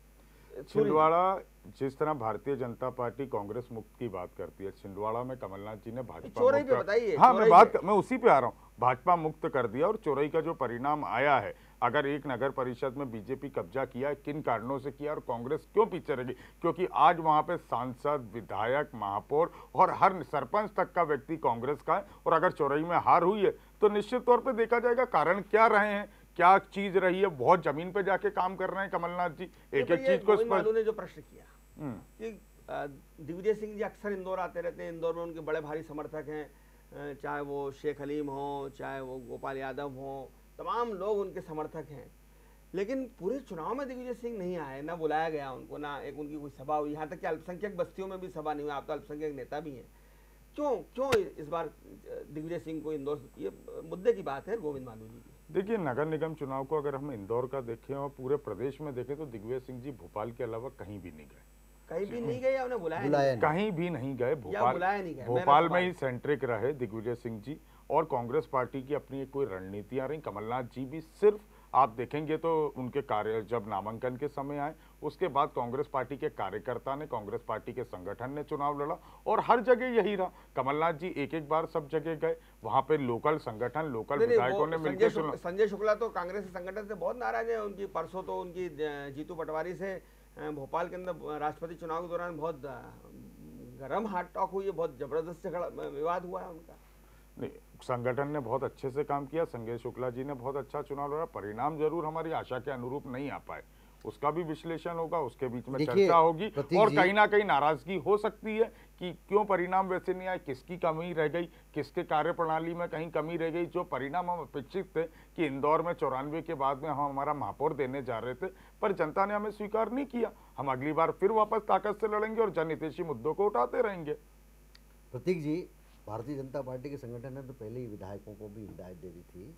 [SPEAKER 3] छिंदवाड़ा जिस तरह भारतीय जनता पार्टी कांग्रेस मुक्त की बात करती है, छिंदवाड़ा में कमलनाथ जी ने भाजपा
[SPEAKER 1] चोरई
[SPEAKER 3] मुक्त
[SPEAKER 1] पे
[SPEAKER 3] कर-
[SPEAKER 1] बताइए,
[SPEAKER 3] हाँ
[SPEAKER 1] चोरई
[SPEAKER 3] मैं बात
[SPEAKER 1] पे।
[SPEAKER 3] मैं उसी पे आ रहा हूँ। भाजपा मुक्त कर दिया और चोरई का जो परिणाम आया है, अगर एक नगर परिषद में बीजेपी कब्जा किया है, किन कारणों से किया और कांग्रेस क्यों पीछे रह गई? क्योंकि आज वहां पे सांसद, विधायक, महापौर और हर सरपंच तक का व्यक्ति कांग्रेस का है। और अगर चोरई में हार हुई है तो निश्चित तौर पे देखा जाएगा कारण क्या रहे हैं, क्या चीज रही है। बहुत जमीन पे जाके काम कर रहे हैं कमलनाथ जी, एक एक चीज को
[SPEAKER 1] गोविंद मालू
[SPEAKER 3] स्पष्ट।
[SPEAKER 1] ने जो प्रश्न किया कि अ, दिग्विजय सिंह जी अक्सर इंदौर आते रहते हैं, इंदौर में उनके बड़े भारी समर्थक हैं, अ, चाहे वो शेख हलीम हो, चाहे वो गोपाल यादव हो, तमाम लोग उनके समर्थक हैं। लेकिन पूरे चुनाव में दिग्विजय सिंह नहीं आए, ना बुलाया गया उनको, ना एक उनकी कोई सभा हुई, यहाँ तक कि अल्पसंख्यक बस्तियों में भी सभा नहीं हुई। आप तो अल्पसंख्यक नेता भी हैं, क्यों क्यों इस बार दिग्विजय सिंह को इंदौर, ये मुद्दे की बात है गोविंद मालू जी की।
[SPEAKER 3] देखिए, नगर निगम चुनाव को अगर हम इंदौर का देखें और पूरे प्रदेश में देखें तो दिग्विजय सिंह जी भोपाल के अलावा कहीं भी नहीं गए,
[SPEAKER 1] कहीं भी नहीं गए या उन्हें बुलाया
[SPEAKER 2] बुलाया
[SPEAKER 1] नहीं?
[SPEAKER 3] कहीं भी नहीं गए। भोपाल
[SPEAKER 1] बुलाया नहीं गए, मेरा
[SPEAKER 3] भोपाल में
[SPEAKER 1] सवाल।
[SPEAKER 3] ही सेंट्रिक रहे दिग्विजय सिंह जी। और कांग्रेस पार्टी की अपनी एक कोई रणनीतियां रही। कमलनाथ जी भी सिर्फ आप देखेंगे तो उनके कार्य जब नामांकन के समय आए, उसके बाद कांग्रेस पार्टी के कार्यकर्ता ने, कांग्रेस पार्टी के संगठन ने चुनाव लड़ा और हर जगह यही रहा। कमलनाथ जी एक एक बार सब जगह गए, वहां पे लोकल संगठन, लोकल
[SPEAKER 1] नहीं, नहीं,
[SPEAKER 3] विधायकों
[SPEAKER 1] वो
[SPEAKER 3] ने
[SPEAKER 1] संजय
[SPEAKER 3] मिलकर
[SPEAKER 1] शुक्ला-
[SPEAKER 3] चुनाव।
[SPEAKER 1] संजय शुक्ला तो कांग्रेस के संगठन से बहुत नाराज है। उनकी परसों तो उनकी अ, जीतू पटवारी से अ, भोपाल के अंदर राष्ट्रपति चुनाव के दौरान बहुत अ, गर्म हाथ टॉक हुई है, बहुत जबरदस्त झगड़ा विवाद हुआ है उनका।
[SPEAKER 3] नहीं, संगठन ने बहुत अच्छे से काम किया, संजय शुक्ला जी ने बहुत अच्छा चुनाव लड़ा। परिणाम जरूर हमारी आशा के अनुरूप नहीं आ पाए, उसका भी विश्लेषण होगा, उसके बीच में
[SPEAKER 2] देखिए,
[SPEAKER 3] चर्चा होगी
[SPEAKER 2] प्रतीक
[SPEAKER 3] और
[SPEAKER 2] जी-
[SPEAKER 3] कहीं ना कहीं नाराजगी हो सकती है कि क्यों परिणाम वैसे नहीं आए, किसकी कमी रह गई, किसके कार्यप्रणाली में कहीं कमी रह गई। जो परिणाम हम अपेक्षित थे कि इंदौर में चौरानवे के बाद में हम हमारा महापौर देने जा रहे थे, पर जनता ने हमें स्वीकार नहीं किया। हम अगली बार फिर वापस ताकत से लड़ेंगे और जनहितैषी मुद्दों को उठाते रहेंगे।
[SPEAKER 2] प्रतीक जी, भारतीय जनता पार्टी के संगठन ने तो पहले ही विधायकों को भी हिदायत दे दी थी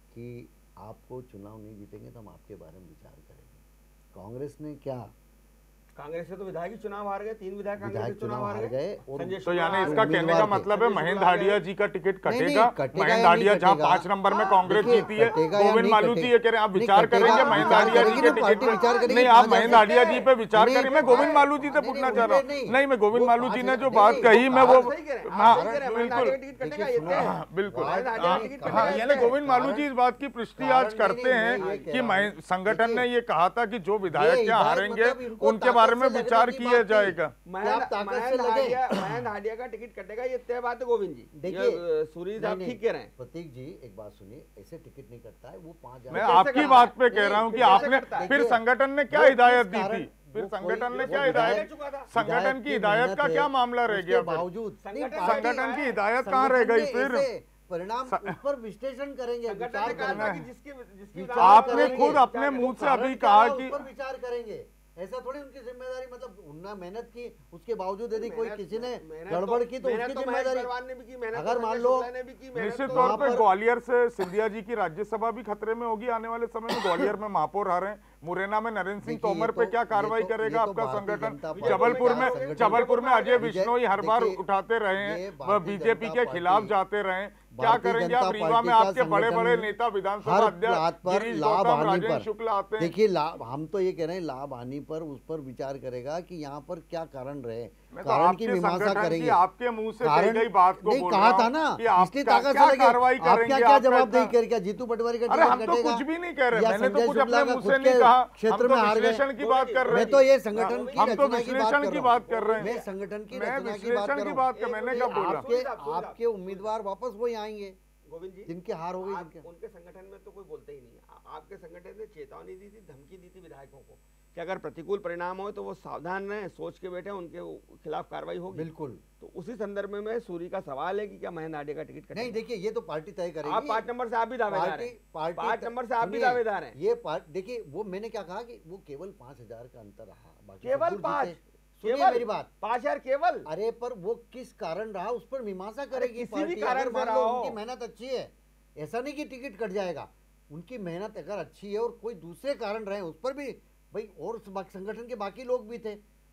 [SPEAKER 2] कि आपको चुनाव नहीं जीतेंगे तो हम आपके बारे में विचार करेंगे। कांग्रेस ने क्या,
[SPEAKER 1] कांग्रेस से तो विधायक ही चुनाव हार गए, तीन विधायक कांग्रेस
[SPEAKER 2] विधायक
[SPEAKER 1] से चुनाव हार गए।
[SPEAKER 2] और
[SPEAKER 1] संजय
[SPEAKER 3] तो
[SPEAKER 1] शुक्ला
[SPEAKER 3] यानी
[SPEAKER 1] हार
[SPEAKER 3] इसका
[SPEAKER 1] गए।
[SPEAKER 3] कहने का
[SPEAKER 2] उम्मीदवार थे।
[SPEAKER 3] मतलब है
[SPEAKER 1] संजय
[SPEAKER 3] महेंद्र
[SPEAKER 1] शुक्ला
[SPEAKER 3] हाडिया
[SPEAKER 1] गए।
[SPEAKER 3] जी का टिकट
[SPEAKER 2] नहीं, नहीं,
[SPEAKER 3] कटेगा।
[SPEAKER 2] कटेगा
[SPEAKER 3] महेंद्र
[SPEAKER 2] या
[SPEAKER 3] हाडिया
[SPEAKER 2] नहीं
[SPEAKER 3] जहां
[SPEAKER 2] कटेगा।
[SPEAKER 3] पांच नंबर में कांग्रेस
[SPEAKER 2] देखिए,
[SPEAKER 3] जीती है,
[SPEAKER 2] कटेगा या
[SPEAKER 3] गोविंद
[SPEAKER 2] नहीं
[SPEAKER 3] मालू जी
[SPEAKER 2] कटेगा।
[SPEAKER 3] ये कह रहे हैं आप
[SPEAKER 2] नहीं,
[SPEAKER 3] विचार
[SPEAKER 2] कटेगा,
[SPEAKER 3] करेंगे
[SPEAKER 2] विचार
[SPEAKER 3] महेंद्र हाडिया जी
[SPEAKER 2] करेगी
[SPEAKER 3] के
[SPEAKER 2] ना, पार्टी
[SPEAKER 3] टिकट
[SPEAKER 2] विचार
[SPEAKER 3] पे?
[SPEAKER 2] करेगी,
[SPEAKER 3] नहीं,
[SPEAKER 2] कहा
[SPEAKER 3] आप
[SPEAKER 2] जा
[SPEAKER 3] महेंद्र हाडिया
[SPEAKER 2] सकता
[SPEAKER 3] जी
[SPEAKER 2] है।
[SPEAKER 3] पे विचार
[SPEAKER 2] नहीं,
[SPEAKER 3] करें। मैं
[SPEAKER 2] नहीं,
[SPEAKER 3] गोविंद मालू जी से
[SPEAKER 2] नहीं,
[SPEAKER 3] पूछना
[SPEAKER 2] नहीं,
[SPEAKER 3] चाह रहा
[SPEAKER 2] नहीं,
[SPEAKER 3] हूँ। नहीं, मैं गोविंद
[SPEAKER 2] वो
[SPEAKER 3] मालू
[SPEAKER 2] पांच
[SPEAKER 3] जी ने
[SPEAKER 2] हजार-
[SPEAKER 3] जो
[SPEAKER 2] नहीं,
[SPEAKER 3] बात
[SPEAKER 2] नहीं,
[SPEAKER 3] कही,
[SPEAKER 2] वो
[SPEAKER 3] मैं वो
[SPEAKER 1] आप सही कह रहे हैं, आप
[SPEAKER 3] हाँ
[SPEAKER 1] सही कह रहे हैं, महेंद्र
[SPEAKER 3] बिल्कुल
[SPEAKER 1] हाडिया का टिकट कटेगा, ये
[SPEAKER 2] देखिए,
[SPEAKER 1] तय है।
[SPEAKER 3] हाँ, बिल्कुल
[SPEAKER 1] महेंद्र हाडिया का टिकट
[SPEAKER 3] हाँ,
[SPEAKER 1] कटेगा,
[SPEAKER 3] यानी
[SPEAKER 1] ये तय है।
[SPEAKER 3] गोविंद मालू जी इस बात की पुष्टि आज
[SPEAKER 2] कारण-
[SPEAKER 3] करते
[SPEAKER 2] नहीं, नहीं,
[SPEAKER 3] हैं
[SPEAKER 2] मैं ये कह
[SPEAKER 3] कि
[SPEAKER 2] रहा
[SPEAKER 3] महे-
[SPEAKER 2] हूं।
[SPEAKER 3] संगठन ने
[SPEAKER 2] देखिए,
[SPEAKER 3] ये कहा था कि जो विधायक
[SPEAKER 2] ये
[SPEAKER 3] क्या
[SPEAKER 2] हिदायत
[SPEAKER 3] हारेंगे
[SPEAKER 2] मतलब इनको
[SPEAKER 3] उनके बारे में
[SPEAKER 2] ताकत से
[SPEAKER 3] विचार
[SPEAKER 2] लगने की
[SPEAKER 3] किया
[SPEAKER 2] बात थी।
[SPEAKER 3] जाएगा।
[SPEAKER 1] महेंद्र
[SPEAKER 2] आप ताकत से
[SPEAKER 1] महेंद्र
[SPEAKER 2] लगे।
[SPEAKER 1] हाडिया महेंद्र हाडिया का टिकट कटेगा, ये तय बात है गोविंद जी।
[SPEAKER 2] देखिए,
[SPEAKER 1] ये, अ, सूरी साहब
[SPEAKER 2] नहीं,
[SPEAKER 1] ठीक कह रहे हैं।
[SPEAKER 2] प्रतीक जी एक बात सुनिए, ऐसे टिकट नहीं कटता है, वो पाँच हजार
[SPEAKER 3] मैं
[SPEAKER 1] कैसे
[SPEAKER 3] आपकी
[SPEAKER 1] करता
[SPEAKER 3] बात
[SPEAKER 1] है?
[SPEAKER 3] पे कह रहा हूँ कि
[SPEAKER 1] कैसे
[SPEAKER 3] आपने
[SPEAKER 1] करता है?
[SPEAKER 3] फिर
[SPEAKER 2] देखिए,
[SPEAKER 3] संगठन ने क्या
[SPEAKER 2] वो
[SPEAKER 3] हिदायत
[SPEAKER 2] किस
[SPEAKER 3] दी
[SPEAKER 2] कारण-
[SPEAKER 3] थी? फिर
[SPEAKER 2] वो कोई-
[SPEAKER 3] संगठन ने
[SPEAKER 2] वो
[SPEAKER 3] क्या
[SPEAKER 2] विधायक-
[SPEAKER 3] हिदायत?
[SPEAKER 1] चुका था।
[SPEAKER 3] संगठन
[SPEAKER 2] विधायक
[SPEAKER 3] की हिदायत
[SPEAKER 2] मेहनत
[SPEAKER 3] का
[SPEAKER 2] है,
[SPEAKER 3] क्या मामला रह
[SPEAKER 2] उसके
[SPEAKER 3] गया फिर?
[SPEAKER 2] बावजूद नहीं,
[SPEAKER 1] संगठन
[SPEAKER 2] पार्टी-
[SPEAKER 3] संगठन की
[SPEAKER 1] है।
[SPEAKER 3] हिदायत कहाँ रह
[SPEAKER 2] संगठन
[SPEAKER 3] गई
[SPEAKER 2] ने
[SPEAKER 3] फिर?
[SPEAKER 2] ऐसे परिणाम उस पर विश्लेषण करेंगे,
[SPEAKER 1] संगठन
[SPEAKER 2] विचार
[SPEAKER 1] ने कहा था
[SPEAKER 2] करेंगे।
[SPEAKER 1] कि जिसकी जिसकी
[SPEAKER 2] विचार
[SPEAKER 3] आपने
[SPEAKER 2] करेंगे।
[SPEAKER 3] खुद अपने मुंह से
[SPEAKER 2] कारण
[SPEAKER 3] अभी
[SPEAKER 2] क्या
[SPEAKER 3] कहा
[SPEAKER 2] है,
[SPEAKER 3] कि
[SPEAKER 2] उस पर विचार करेंगे। ऐसा थोड़ी उनकी जिम्मेदारी, मतलब उन्होंने मेहनत की, उसके बावजूद यदि कोई
[SPEAKER 1] मेहनत-
[SPEAKER 2] किसी ने
[SPEAKER 1] मेहनत
[SPEAKER 2] गड़बड़ की तो
[SPEAKER 1] मेहनत
[SPEAKER 2] उसकी
[SPEAKER 1] महेश
[SPEAKER 2] जिम्मेदारी।
[SPEAKER 1] पहलवान ने भी की, मेहनत
[SPEAKER 2] अगर
[SPEAKER 1] तो
[SPEAKER 2] मान
[SPEAKER 1] संजय
[SPEAKER 2] लो
[SPEAKER 1] शुक्ला ने भी की, मेहनत
[SPEAKER 3] निश्चित
[SPEAKER 1] तो-
[SPEAKER 3] तौर
[SPEAKER 2] वहाँ
[SPEAKER 3] पे
[SPEAKER 2] पर-
[SPEAKER 3] ग्वालियर से सिंधिया जी की राज्यसभा भी खतरे में होगी आने वाले समय में। ग्वालियर में महापौर हारे हैं, मुरैना में नरेंद्र सिंह
[SPEAKER 2] देखिए,
[SPEAKER 3] तोमर
[SPEAKER 2] ये
[SPEAKER 3] पे
[SPEAKER 2] तो-
[SPEAKER 3] क्या कार्रवाई
[SPEAKER 2] ये तो-
[SPEAKER 3] करेगा
[SPEAKER 2] ये तो
[SPEAKER 3] आपका
[SPEAKER 2] भारतीय
[SPEAKER 3] संगठन?
[SPEAKER 2] जनता पार्टी
[SPEAKER 3] जबलपुर
[SPEAKER 1] का
[SPEAKER 3] में
[SPEAKER 1] संगठन-
[SPEAKER 3] जबलपुर में अजय
[SPEAKER 2] विजय-
[SPEAKER 3] बिश्नोई हर बार
[SPEAKER 2] देखिए-
[SPEAKER 3] उठाते रहे
[SPEAKER 2] ये
[SPEAKER 3] हैं, वह
[SPEAKER 2] भारतीय
[SPEAKER 3] बीजेपी
[SPEAKER 2] जनता
[SPEAKER 3] के खिलाफ
[SPEAKER 2] पार्टी-
[SPEAKER 3] जाते रहे हैं। क्या
[SPEAKER 2] भारतीय
[SPEAKER 3] करेंगे
[SPEAKER 2] जनता
[SPEAKER 3] आप? रीवा
[SPEAKER 2] पार्टी
[SPEAKER 3] में
[SPEAKER 2] का
[SPEAKER 3] आपके बड़े बड़े
[SPEAKER 2] संगठन
[SPEAKER 3] नेता विधानसभा
[SPEAKER 2] हर
[SPEAKER 3] अध्यक्ष
[SPEAKER 2] बात पर
[SPEAKER 3] गिरीश
[SPEAKER 2] लाभ
[SPEAKER 3] गौतम,
[SPEAKER 2] आने
[SPEAKER 3] राजेंद्र
[SPEAKER 2] पर
[SPEAKER 3] शुक्ला आते हैं।
[SPEAKER 2] देखिए, लाभ हम तो ये कह रहे हैं, लाभ आने पर उस पर विचार करेगा कि यहाँ पर क्या कारण रहे,
[SPEAKER 3] मैं तो
[SPEAKER 2] कारण की
[SPEAKER 3] आपके
[SPEAKER 2] मीमांसा
[SPEAKER 3] संगठन की
[SPEAKER 2] करेंगे।
[SPEAKER 3] आपके मुंह से कही
[SPEAKER 2] कारण
[SPEAKER 3] गई बात को
[SPEAKER 2] नहीं
[SPEAKER 3] बोल
[SPEAKER 2] कहा
[SPEAKER 3] रहा
[SPEAKER 2] था
[SPEAKER 3] हूं
[SPEAKER 2] ना,
[SPEAKER 3] कि आप
[SPEAKER 2] इसलिए
[SPEAKER 3] क्या-
[SPEAKER 2] ताकत
[SPEAKER 3] क्या
[SPEAKER 2] से लगे।
[SPEAKER 3] कार्रवाई
[SPEAKER 2] आप क्या
[SPEAKER 3] करेंगे?
[SPEAKER 2] क्या
[SPEAKER 3] आप
[SPEAKER 2] जवाबदेही
[SPEAKER 3] ऐसा-
[SPEAKER 2] करेगा? जीतू पटवारी का
[SPEAKER 3] अरे
[SPEAKER 2] टिकट
[SPEAKER 3] हम तो
[SPEAKER 2] कटेगा
[SPEAKER 3] कुछ भी नहीं कह रहे,
[SPEAKER 2] या
[SPEAKER 3] मैंने तो
[SPEAKER 2] संजय
[SPEAKER 3] कुछ
[SPEAKER 2] शुक्ला
[SPEAKER 3] अपने
[SPEAKER 2] का
[SPEAKER 3] मुंह
[SPEAKER 2] खुद
[SPEAKER 3] से नहीं
[SPEAKER 2] के
[SPEAKER 3] कहा। हम
[SPEAKER 2] क्षेत्र
[SPEAKER 3] तो
[SPEAKER 2] में हार गए।
[SPEAKER 3] विश्लेषण की बात कर रहे
[SPEAKER 2] मैं
[SPEAKER 3] हैं।
[SPEAKER 2] तो ये संगठन की
[SPEAKER 3] हम तो
[SPEAKER 2] रचना की बात
[SPEAKER 3] विश्लेषण
[SPEAKER 2] कर
[SPEAKER 3] की
[SPEAKER 2] रहा
[SPEAKER 3] बात कर
[SPEAKER 2] हूं।
[SPEAKER 3] रहे हैं।
[SPEAKER 2] मैं संगठन की
[SPEAKER 3] मैं
[SPEAKER 2] रचना की बात
[SPEAKER 3] विश्लेषण
[SPEAKER 2] कर
[SPEAKER 3] की
[SPEAKER 2] रहा
[SPEAKER 3] बात कर,
[SPEAKER 1] एक
[SPEAKER 3] मैंने
[SPEAKER 1] मिनट,
[SPEAKER 3] कब बोला?
[SPEAKER 2] आपके
[SPEAKER 1] आप- आप-
[SPEAKER 2] आपके उम्मीदवार वापस वही आएंगे
[SPEAKER 1] गोविंद जी,
[SPEAKER 2] जिनके हार हो गई,
[SPEAKER 1] आप-
[SPEAKER 2] जिनके
[SPEAKER 1] उनके संगठन में तो कोई बोलते ही नहीं है। आ- आपके संगठन ने चेतावनी दी थी, धमकी दी थी विधायकों को कि अगर प्रतिकूल परिणाम हो तो वो सावधान रहें, सोच के बैठे, उनके खिलाफ कार्रवाई होगी।
[SPEAKER 2] बिल्कुल
[SPEAKER 1] तो उसी संदर्भ में मैं सूरी का सवाल है कि क्या महेंद्र हाडिया का टिकट कटेगा?
[SPEAKER 2] नहीं। देखिए, ये तो पार्टी तय करेगी।
[SPEAKER 1] आप पांच नंबर से आप भी दावेदार
[SPEAKER 2] पार्टी
[SPEAKER 1] हैं।
[SPEAKER 2] पार्टी
[SPEAKER 1] पांच नंबर से आप भी
[SPEAKER 2] सुनिए,
[SPEAKER 1] दावेदार हैं।
[SPEAKER 2] ये पार्ट देखिए, वो मैंने क्या कहा कि वो केवल पांच हजार का अंतर रहा, बाकी
[SPEAKER 1] केवल
[SPEAKER 2] सब दूर
[SPEAKER 1] पांच?
[SPEAKER 2] जीते। सुनिए
[SPEAKER 1] केवल
[SPEAKER 2] मेरी बात।
[SPEAKER 1] पांच हजार केवल?
[SPEAKER 2] अरे पर वो किस कारण रहा उस पर मीमांसा करेगी
[SPEAKER 1] किसी भी
[SPEAKER 2] पार्टी।
[SPEAKER 1] कारण
[SPEAKER 2] अगर
[SPEAKER 1] से
[SPEAKER 2] मान
[SPEAKER 1] रहा
[SPEAKER 2] लो
[SPEAKER 1] हो।
[SPEAKER 2] उनकी मेहनत अच्छी है, ऐसा नहीं कि टिकट कट जाएगा, उनकी मेहनत अगर अच्छी है और कोई दूसरे कारण रहे उस पर भी भाई, और उस बाकी संगठन के बाकी लोग भी थे,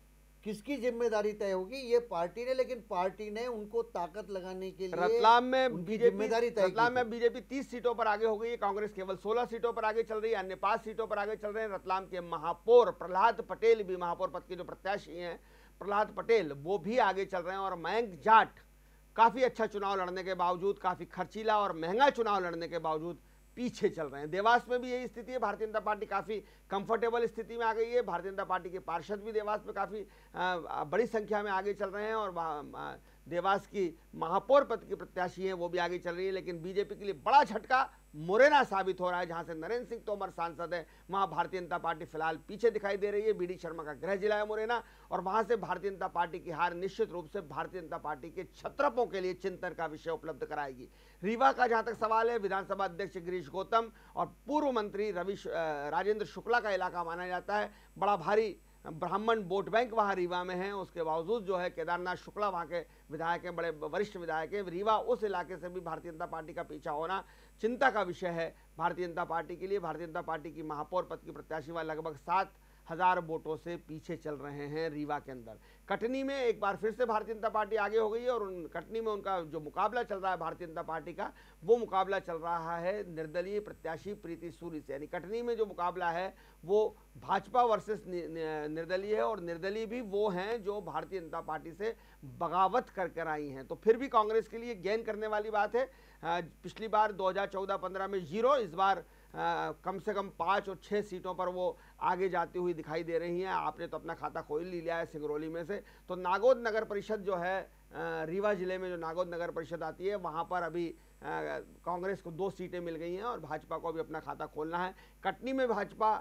[SPEAKER 2] किसकी जिम्मेदारी तय होगी, ये पार्टी ने, लेकिन पार्टी ने उनको ताकत लगाने के लिए
[SPEAKER 1] रतलाम में
[SPEAKER 2] उनकी
[SPEAKER 1] बीजेपी
[SPEAKER 2] जिम्मेदारी तय
[SPEAKER 1] रतलाम
[SPEAKER 2] की
[SPEAKER 1] में
[SPEAKER 2] थी।
[SPEAKER 1] बीजेपी तीस सीटों पर आगे हो गई है, कांग्रेस केवल सोलह सीटों पर आगे चल रही है, अन्य पांच सीटों पर आगे चल रहे हैं। रतलाम के महापौर प्रहलाद पटेल भी, महापौर पद के जो प्रत्याशी हैं प्रहलाद पटेल, वो भी आगे चल रहे हैं। और मयंक जाट काफी अच्छा चुनाव लड़ने के बावजूद, काफी खर्चीला और महंगा चुनाव लड़ने के बावजूद पीछे चल रहे हैं। देवास में भी यही स्थिति है, भारतीय जनता पार्टी काफी कंफर्टेबल स्थिति में आ गई है। भारतीय जनता पार्टी के पार्षद भी देवास में काफी आ, बड़ी संख्या में आगे चल रहे हैं और आ, देवास की महापौर पद की प्रत्याशी हैं वो भी आगे चल रही है। लेकिन बीजेपी के लिए बड़ा झटका मुरैना साबित हो रहा है, जहां से नरेंद्र सिंह तोमर सांसद है, वहां भारतीय जनता पार्टी फिलहाल पीछे दिखाई दे रही है। बी डी शर्मा का गृह जिला है मुरैना, और वहां से भारतीय जनता पार्टी की हार निश्चित रूप से भारतीय जनता पार्टी के छत्रपों के लिए चिंतन का विषय उपलब्ध कराएगी। रीवा का जहां तक सवाल है, विधानसभा अध्यक्ष गिरीश गौतम और पूर्व मंत्री रवि राजेंद्र शुक्ला का इलाका माना जाता है। बड़ा भारी ब्राह्मण वोट बैंक वहां रीवा में है, उसके बावजूद जो है केदारनाथ शुक्ला वहां के विधायक हैं, बड़े वरिष्ठ विधायक हैं। रीवा उस इलाके से भी भारतीय जनता पार्टी का पीछा होना चिंता का विषय है भारतीय जनता पार्टी के लिए। भारतीय जनता पार्टी की महापौर पद की प्रत्याशी वहां लगभग सात हजार वोटों से पीछे चल रहे हैं रीवा के अंदर। कटनी में एक बार फिर से भारतीय जनता पार्टी आगे हो गई है और उन कटनी में उनका जो मुकाबला चल रहा है भारतीय जनता पार्टी का, वो मुकाबला चल रहा है निर्दलीय प्रत्याशी प्रीति सूरी से। यानी कटनी में जो मुकाबला है वो भाजपा वर्सेस निर्दलीय है, और निर्दलीय भी वो हैं जो भारतीय जनता पार्टी से बगावत कर कर आई हैं। तो फिर भी कांग्रेस के लिए गेन करने वाली बात है। पिछली बार दो हज़ार चौदह पंद्रह में जीरो, इस बार आ, कम से कम पाँच और छः सीटों पर वो आगे जाती हुई दिखाई दे रही हैं। आपने तो अपना खाता खोल ही लिया है सिंगरौली में से। तो नागौद नगर परिषद जो है आ, रीवा जिले में जो नागौद नगर परिषद आती है, वहाँ पर अभी कांग्रेस को दो सीटें मिल गई हैं और भाजपा को भी अपना खाता खोलना है। कटनी में भाजपा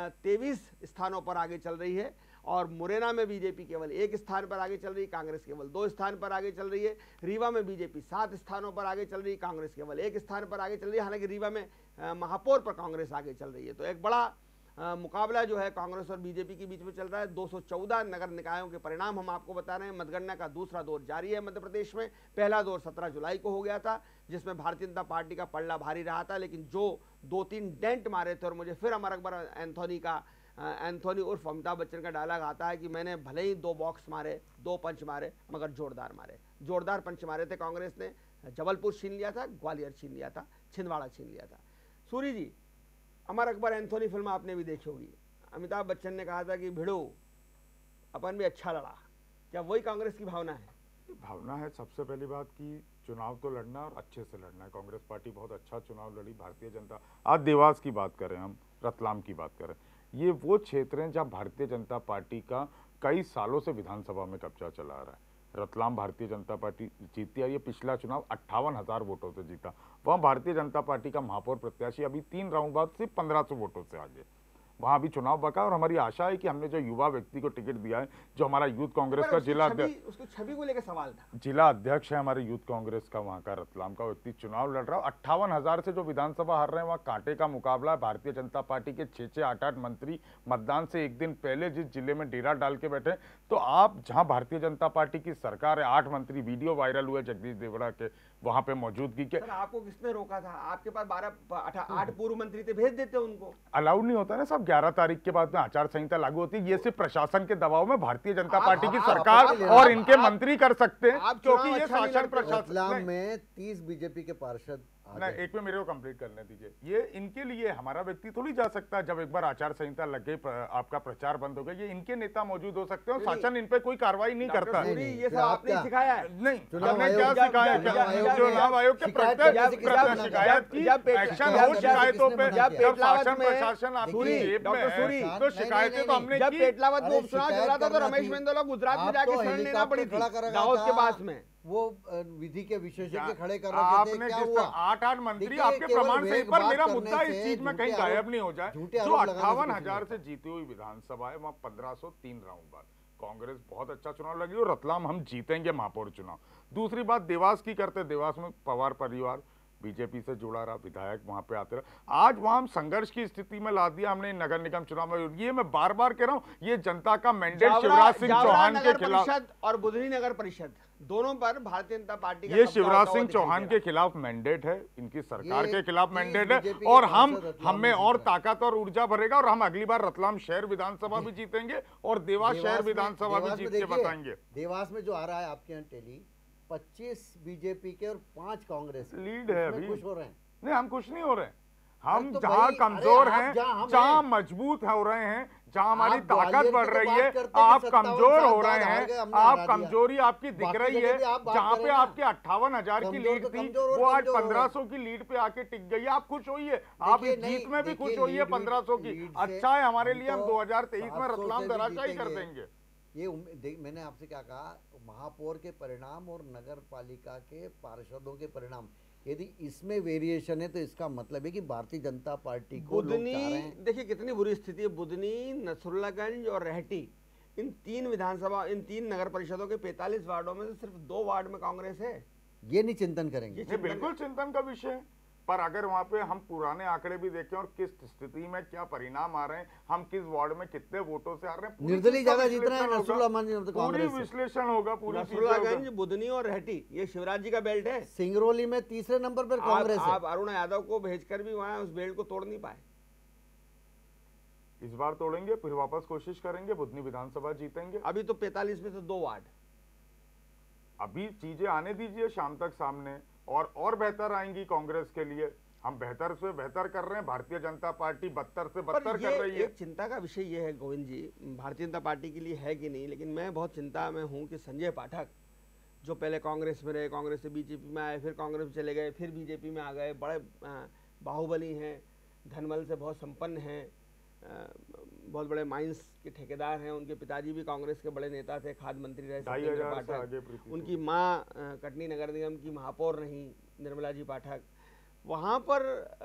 [SPEAKER 1] तेईस स्थानों पर आगे चल रही है और मुरैना में बीजेपी केवल एक स्थान पर आगे चल रही है, कांग्रेस केवल दो स्थान पर आगे चल रही है। रीवा में बीजेपी सात स्थानों पर आगे चल रही है, कांग्रेस केवल एक स्थान पर आगे चल रही है। हालांकि रीवा में महापौर पर कांग्रेस आगे चल रही है। तो एक बड़ा आ, मुकाबला जो है कांग्रेस और बीजेपी के बीच में चल रहा है। दो सौ चौदह नगर निकायों के परिणाम हम आपको बता रहे हैं। मतगणना का दूसरा दौर जारी है मध्य प्रदेश में। पहला दौर सत्रह जुलाई को हो गया था, जिसमें भारतीय जनता पार्टी का पलड़ा भारी रहा था, लेकिन जो दो तीन डेंट मारे थे, और मुझे फिर अमर अकबर एंथोनी का एंथोनी उर्फ अमिताभ बच्चन का डायलॉग आता है कि मैंने भले ही दो बॉक्स मारे, दो पंच मारे, मगर जोरदार मारे। जोरदार पंच मारे थे कांग्रेस ने। जबलपुर छीन लिया था, ग्वालियर छीन लिया था, छिंदवाड़ा छीन लिया था। सूरी जी, अमर अकबर एंथोनी फिल्म आपने भी देखी होगी। अमिताभ बच्चन ने कहा था कि भिड़ो अपन भी अच्छा लड़ा। क्या वही कांग्रेस की भावना है?
[SPEAKER 3] भावना है सबसे पहली बात कि चुनाव तो लड़ना और अच्छे से लड़ना है। कांग्रेस पार्टी बहुत अच्छा चुनाव लड़ी। भारतीय जनता, आज देवास की बात करें, हम रतलाम की बात करें, ये वो क्षेत्र हैं जहाँ भारतीय जनता पार्टी का कई सालों से विधानसभा में कब्जा चला रहा है। रतलाम भारतीय जनता पार्टी जीती है। ये पिछला चुनाव अट्ठावन हजार वोटों से जीता। वहाँ भारतीय जनता पार्टी का महापौर प्रत्याशी अभी तीन राउंड बाद सिर्फ पंद्रह सौ वोटों से आगे। वहाँ भी चुनाव बका और हमारी आशा है कि हमने जो युवा व्यक्ति को टिकट दिया है, जो हमारा यूथ कांग्रेस का जिला अध्यक्ष,
[SPEAKER 1] उसको छवि को लेकर सवाल था,
[SPEAKER 3] जिला अध्यक्ष है हमारे यूथ कांग्रेस का, वहाँ का रतलाम का व्यक्ति चुनाव लड़ रहा है। अट्ठावन हजार से जो विधानसभा हार रहे हैं, वहाँ कांटे का मुकाबला है। भारतीय जनता पार्टी के छह छह आठ आठ मंत्री मतदान से एक दिन पहले जिस जिले में डेरा डाल के बैठे, तो आप जहाँ भारतीय जनता पार्टी की सरकार है, आठ मंत्री, वीडियो वायरल हुए जगदीश देवड़ा के वहां पे मौजूदगी के।
[SPEAKER 1] सर, आपको किसने रोका था? आपके पास बारह आठ पूर्व मंत्री थे, भेज देते उनको।
[SPEAKER 3] अलाउड नहीं होता ना सब। ग्यारह तारीख के बाद में आचार संहिता लागू होती है। ये सिर्फ प्रशासन के दबाव में भारतीय जनता पार्टी की सरकार और इनके मंत्री कर सकते हैं, क्योंकि ये शासन प्रशासन
[SPEAKER 2] में तीस बीजेपी के पार्षद।
[SPEAKER 3] नहीं, एक में मेरे को कंप्लीट करने दीजिए। ये इनके लिए, हमारा व्यक्ति थोड़ी जा सकता है। जब एक बार आचार संहिता लग गई, आपका प्रचार बंद हो गया, ये इनके नेता मौजूद हो सकते हैं और शासन इन पे कोई कार्रवाई नहीं करता।
[SPEAKER 1] ये सब आपने सिखाया है?
[SPEAKER 3] नहीं, हमने क्या सिखाया? चुनाव आयोग के प्रत्येक शिकायत की एक्शन हो शिकायतों पे। जब शासन प्रशासन आपकी जेब में है तो शिकायतें तो हमने
[SPEAKER 1] जब पेटलावत में उपचुनाव चल रहा था तो रमेश मेंदोला गुजरात में जाके शरण लेना पड़ी थी दाऊद के पास में।
[SPEAKER 2] वो विधि के विशेषज्ञ खड़े कर रहे थे।
[SPEAKER 3] आपने जिस आठ आठ मंत्री आपके प्रमाण सही, पर मेरा मुद्दा इस चीज में कहीं गायब नहीं हो जाए। जो अट्ठावन हजार से जीती हुई विधानसभा है, वहाँ पंद्रह सौ तीन राउंड बाद कांग्रेस बहुत अच्छा चुनाव लगी और रतलाम हम जीतेंगे महापौर चुनाव। दूसरी बात देवास की करते, देवास में पवार परिवार बीजेपी से जुड़ा रहा, विधायक वहां पे आते रहे। आज वहां हम संघर्ष की स्थिति में ला दिया हमने नगर निगम चुनाव में। ये मैं बार बार कह रहा हूं, ये जनता का मैंडेट शिवराज सिंह चौहान के खिलाफ
[SPEAKER 1] और बुधनी नगर परिषद दोनों पर भारतीय जनता पार्टी का
[SPEAKER 3] ये शिवराज सिंह चौहान के खिलाफ मैंडेट है, इनकी सरकार के खिलाफ मैंडेट है, और हम हमें और ताकत और ऊर्जा भरेगा, और हम अगली बार रतलाम शहर विधानसभा भी जीतेंगे और देवास शहर विधानसभा भी जीत के बताएंगे।
[SPEAKER 2] देवास में जो आ रहा है आपके यहाँ टेली पच्चीस बीजेपी के और पांच कांग्रेस
[SPEAKER 3] लीड है अभी।
[SPEAKER 2] खुश हो रहे हैं?
[SPEAKER 3] नहीं, हम खुश नहीं हो रहे हैं। हम
[SPEAKER 2] तो
[SPEAKER 3] जहां कमजोर हैं, जहां मजबूत हो रहे हैं, जहां हमारी ताकत बढ़ रही है, आप कमजोर हो रहे हैं। आप कमजोरी आपकी दिख रही है। जहां पे आपके अट्ठावन हजार की लीड थी वो आज पंद्रह सौ की लीड पे आके टिक गई है। आप खुश होइए, आप इस जीत में भी खुश होइए पंद्रह सौ की। अच्छा है हमारे लिए, हम दो हजार तेईस में रतलाम धराशायी कर देंगे।
[SPEAKER 2] ये देख, मैंने आपसे क्या कहा, महापौर के परिणाम और नगर पालिका के पार्षदों के परिणाम, यदि इसमें वेरिएशन है तो इसका मतलब है कि भारतीय जनता पार्टी को लोग चाह रहे हैं।
[SPEAKER 1] देखिए कितनी बुरी स्थिति है। बुधनी, नसरुल्लागंज और रहटी, इन तीन विधानसभा, इन तीन नगर परिषदों के पैंतालीस वार्डों में से सिर्फ दो वार्ड में कांग्रेस है।
[SPEAKER 2] ये नहीं चिंतन करेंगे?
[SPEAKER 3] ये बिल्कुल चिंतन का विषय है। पर अगर वहां पे हम पुराने आंकड़े भी देखें और किस स्थिति में क्या परिणाम आ रहे हैं, हम किस वार्ड में कितने वोटों से आ रहे हैं,
[SPEAKER 2] निर्दलीय जगह जितना है
[SPEAKER 3] पूरी विश्लेषण होगा। पूरी
[SPEAKER 1] नसरुल्लागंज, बुधनी और रहटी, ये शिवराज जी का बेल्ट है।
[SPEAKER 2] सिंगरौली में तीसरे नंबर पर कांग्रेस है।
[SPEAKER 1] आप अरुण यादव को भेजकर भी वहां उस बेल्ट को तोड़ नहीं पाए।
[SPEAKER 3] इस बार तोड़ेंगे, फिर वापस कोशिश करेंगे, बुधनी विधानसभा जीतेंगे।
[SPEAKER 1] अभी तो पैंतालीस में से दो वार्ड।
[SPEAKER 3] अभी चीजें आने दीजिए शाम तक सामने, और और बेहतर आएंगी कांग्रेस के लिए। हम बेहतर से बेहतर कर रहे हैं, भारतीय जनता पार्टी बदतर से बदतर कर रही है।
[SPEAKER 1] एक चिंता का विषय ये है गोविंद जी, भारतीय जनता पार्टी के लिए है कि नहीं, लेकिन मैं बहुत चिंता में हूँ कि संजय पाठक, जो पहले कांग्रेस में रहे, कांग्रेस से बीजेपी में आए, फिर कांग्रेस में चले गए, फिर बीजेपी में आ गए, बड़े बाहुबली हैं, धनबल से बहुत संपन्न हैं, बहुत बड़े माइंस के ठेकेदार हैं। उनके पिताजी भी कांग्रेस के बड़े नेता थे, खाद्य मंत्री रहे सत्येंद्र पाठक। उनकी माँ कटनी नगर निगम की महापौर रही, निर्मला जी पाठक। वहाँ पर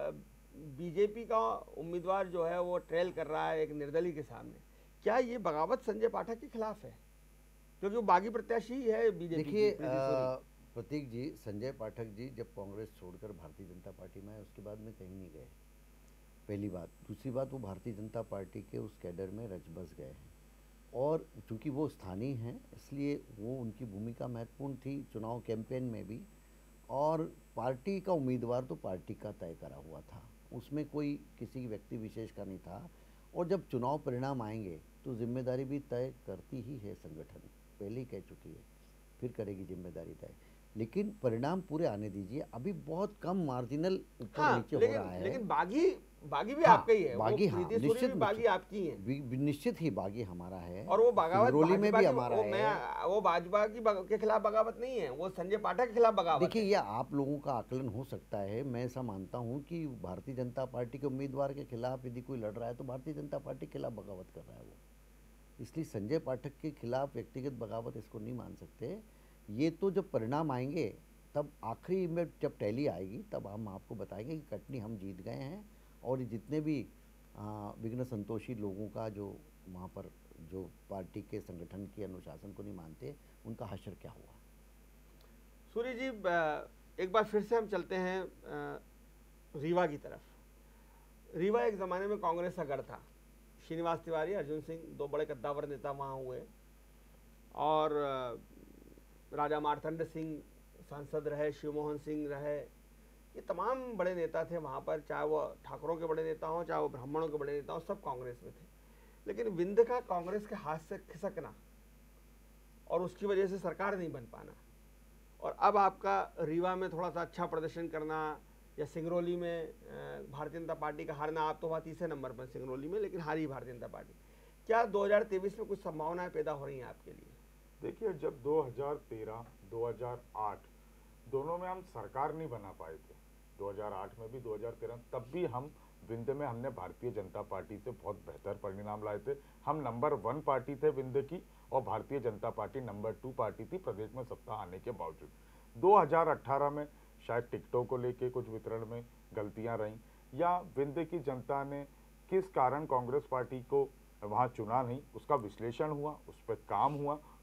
[SPEAKER 1] बीजेपी का उम्मीदवार जो है वो ट्रेल कर रहा है एक निर्दलीय के सामने। क्या ये बगावत संजय पाठक के खिलाफ है, क्योंकि वो बागी प्रत्याशी है बीजेपी?
[SPEAKER 2] देखिए प्रतीक जी, संजय पाठक जी जब कांग्रेस छोड़कर भारतीय जनता पार्टी में आए उसके बाद में कहीं नहीं गए, पहली बात। दूसरी बात, वो भारतीय जनता पार्टी के उस कैडर में रच बस गए हैं, और चूंकि वो स्थानीय हैं इसलिए वो उनकी भूमिका महत्वपूर्ण थी चुनाव कैंपेन में भी। और पार्टी का उम्मीदवार तो पार्टी का तय करा हुआ था, उसमें कोई किसी व्यक्ति विशेष का नहीं था। और जब चुनाव परिणाम आएंगे तो जिम्मेदारी भी तय करती ही है संगठन, पहले ही कह चुकी है, फिर करेगी जिम्मेदारी तय। लेकिन परिणाम पूरे आने दीजिए, अभी बहुत कम मार्जिनल ऊपर
[SPEAKER 1] हाँ,
[SPEAKER 2] नीचे
[SPEAKER 1] लेकिन,
[SPEAKER 2] हो रहा है।
[SPEAKER 1] लेकिन बागी बागी भी
[SPEAKER 2] हाँ,
[SPEAKER 1] आपका ही है।
[SPEAKER 2] बागी, हाँ,
[SPEAKER 1] निश्चित बागी आपकी है,
[SPEAKER 2] निश्चित ही बागी हमारा है।
[SPEAKER 1] और वो बगावत
[SPEAKER 2] सिंगरौली में भी हमारा
[SPEAKER 1] वो
[SPEAKER 2] है।
[SPEAKER 1] मैं वो भाजपा की बग, के खिलाफ बगावत नहीं है, वो संजय पाठक के खिलाफ बगावत।
[SPEAKER 2] देखिए, ये आप लोगों का आकलन हो सकता है, मैं ऐसा मानता हूँ कि भारतीय जनता पार्टी के उम्मीदवार के खिलाफ यदि कोई लड़ रहा है तो भारतीय जनता पार्टी के खिलाफ बगावत कर रहा है वो, इसलिए संजय पाठक के खिलाफ व्यक्तिगत बगावत इसको नहीं मान सकते। ये तो जब परिणाम आएंगे तब आखिरी में जब टैली आएगी तब हम आपको बताएंगे कि कटनी हम जीत गए हैं, और जितने भी विघ्न संतोषी लोगों का जो वहाँ पर जो पार्टी के संगठन के अनुशासन को नहीं मानते, उनका हश्र क्या हुआ।
[SPEAKER 1] सूर्य जी, एक बार फिर से हम चलते हैं रीवा की तरफ। रीवा एक ज़माने में कांग्रेस का गढ़ था। श्रीनिवास तिवारी, अर्जुन सिंह, दो बड़े कद्दावर नेता वहाँ हुए, और राजा मार्तंड सिंह सांसद रहे, शिवमोहन सिंह रहे, ये तमाम बड़े नेता थे वहाँ पर, चाहे वो ठाकुरों के बड़े नेता हों, चाहे वो ब्राह्मणों के बड़े नेता हों, सब कांग्रेस में थे। लेकिन विंध्य का कांग्रेस के हाथ से खिसकना और उसकी वजह से सरकार नहीं बन पाना, और अब आपका रीवा में थोड़ा सा अच्छा प्रदर्शन करना, या सिंगरौली में भारतीय जनता पार्टी का हारना, आप तो वहाँ तीसरे नंबर पर सिंगरौली में, लेकिन हारी भारतीय जनता पार्टी। क्या दो हज़ार तेईस में कुछ संभावनाएं पैदा हो रही हैं आपके लिए?
[SPEAKER 3] देखिए, जब दो हज़ार तेरह, दो हज़ार आठ दोनों में हम सरकार नहीं बना पाए थे, दो हज़ार आठ में भी, दो हज़ार तेरह तब भी हम विंध्य में हमने भारतीय जनता पार्टी से बहुत बेहतर परिणाम लाए थे। हम नंबर वन पार्टी थे विंध्य की, और Bharatiya Janata party number two party थी प्रदेश में सत्ता आने के बावजूद। दो हज़ार अठारह में शायद टिकटों को लेके कुछ वितरण में गलतियां रहीं, या विंध्य की जनता ने किस कारण कांग्रेस पार्टी को वहाँ चुना नहीं, उसका विश्लेषण हुआ, उस पर काम हुआ,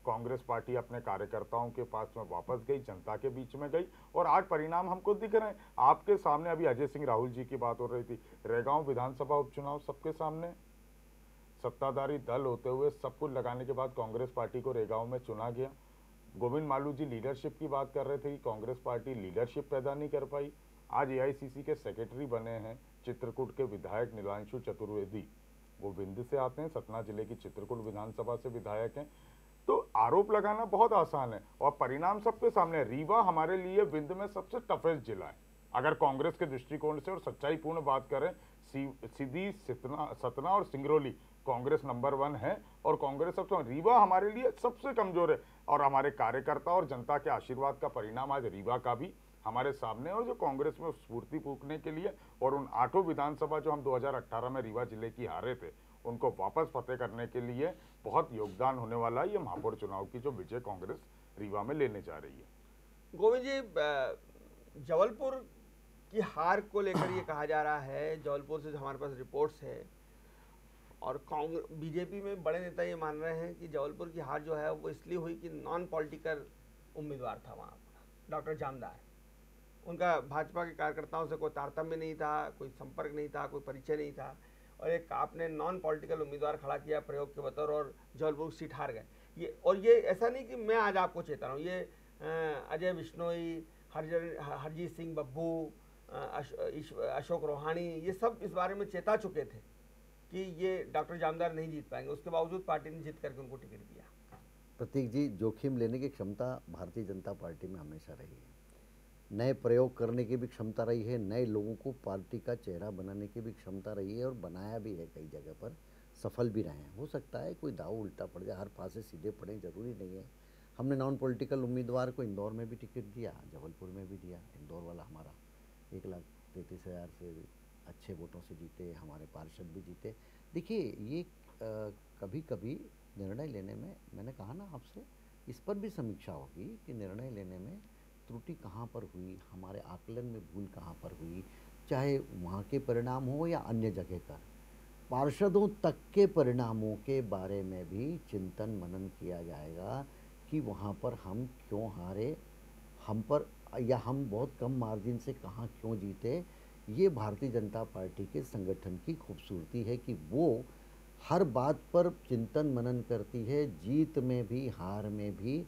[SPEAKER 3] कांग्रेस पार्टी अपने कार्यकर्ताओं के पास में वापस गई, जनता के बीच में गई और आज परिणाम हमको दिख रहे हैं आपके सामने। अभी अजय सिंह राहुल जी की बात हो रही थी, रेगांव विधानसभा उपचुनाव सबके सामने, सत्ताधारी दल होते हुए सब कुछ लगाने के बाद कांग्रेस पार्टी को रेगांव में चुना गया। गोविंद मालू जी लीडरशिप की बात कर रहे थे कि कांग्रेस पार्टी लीडरशिप पैदा नहीं कर पाई। आज एआईसीसी के सेक्रेटरी बने हैं चित्रकूट के विधायक नीलांशु चतुर्वेदी, वो विंध्य से आते हैं, सतना जिले की चित्रकूट विधानसभा से विधायक हैं। तो आरोप लगाना बहुत आसान है और परिणाम सबके सामने है। रीवा हमारे लिए विंध्य में सबसे टफेस्ट जिला है अगर कांग्रेस के दृष्टिकोण से और सच्चाई पूर्ण बात करें। सीधी, सतना सतना और सिंगरौली कांग्रेस नंबर वन है और कांग्रेस सबसे, रीवा हमारे लिए सबसे कमजोर है और हमारे कार्यकर्ता और जनता के आशीर्वाद का परिणाम आज रीवा का भी हमारे सामने। और जो कांग्रेस में स्फूर्ति फूकने के लिए और उन आठों विधानसभा जो हम दो हज़ार अठारह में रीवा जिले की हारे थे उनको वापस फतेह करने के लिए बहुत योगदान होने वाला है ये महापौर चुनाव की जो विजय कांग्रेस रीवा में लेने जा रही है।
[SPEAKER 1] गोविंद जी, जबलपुर की हार को लेकर ये कहा जा रहा है, जबलपुर से जो हमारे पास रिपोर्ट्स है और कांग्रेस बीजेपी में बड़े नेता ये मान रहे हैं कि जबलपुर की हार जो है वो इसलिए हुई कि नॉन पॉलिटिकल उम्मीदवार था वहाँ डॉक्टर जामदार। उनका भाजपा के कार्यकर्ताओं से कोई तारतम्य नहीं था, कोई संपर्क नहीं था, कोई परिचय नहीं था और एक आपने नॉन पॉलिटिकल उम्मीदवार खड़ा किया प्रयोग के बतौर और जबलपुर सीट हार गए। ये और ये ऐसा नहीं कि मैं आज आपको चेता रहा हूँ, ये अजय बिश्नोई, हरजर हरजीत सिंह बब्बू, अशोक रोहानी, ये सब इस बारे में चेता चुके थे कि ये डॉक्टर जामदार नहीं जीत पाएंगे। उसके बावजूद पार्टी ने जीत करके उनको टिकट दिया।
[SPEAKER 2] प्रतीक जी, जोखिम लेने की क्षमता भारतीय जनता पार्टी में हमेशा रही है, नए प्रयोग करने की भी क्षमता रही है, नए लोगों को पार्टी का चेहरा बनाने की भी क्षमता रही है और बनाया भी है, कई जगह पर सफल भी रहे हैं। हो सकता है कोई दाव उल्टा पड़ जाए, हर पासे सीधे पड़े, जरूरी नहीं है। हमने नॉन पॉलिटिकल उम्मीदवार को इंदौर में भी टिकट दिया, जबलपुर में भी दिया। इंदौर वाला हमारा एक लाख तैंतीस हज़ार से अच्छे वोटों से जीते, हमारे पार्षद भी जीते। देखिए, ये आ, कभी कभी निर्णय लेने में, मैंने कहा ना आपसे, इस पर भी समीक्षा होगी कि निर्णय लेने में त्रुटि कहाँ पर हुई, हमारे आकलन में भूल कहाँ पर हुई, चाहे वहाँ के परिणाम हो या अन्य जगह का। पार्षदों तक के परिणामों के बारे में भी चिंतन मनन किया जाएगा कि वहाँ पर हम क्यों हारे, हम पर या हम बहुत कम मार्जिन से कहाँ क्यों जीते। ये भारतीय जनता पार्टी के संगठन की खूबसूरती है कि वो हर बात पर चिंतन मनन करती है, जीत में भी हार में भी,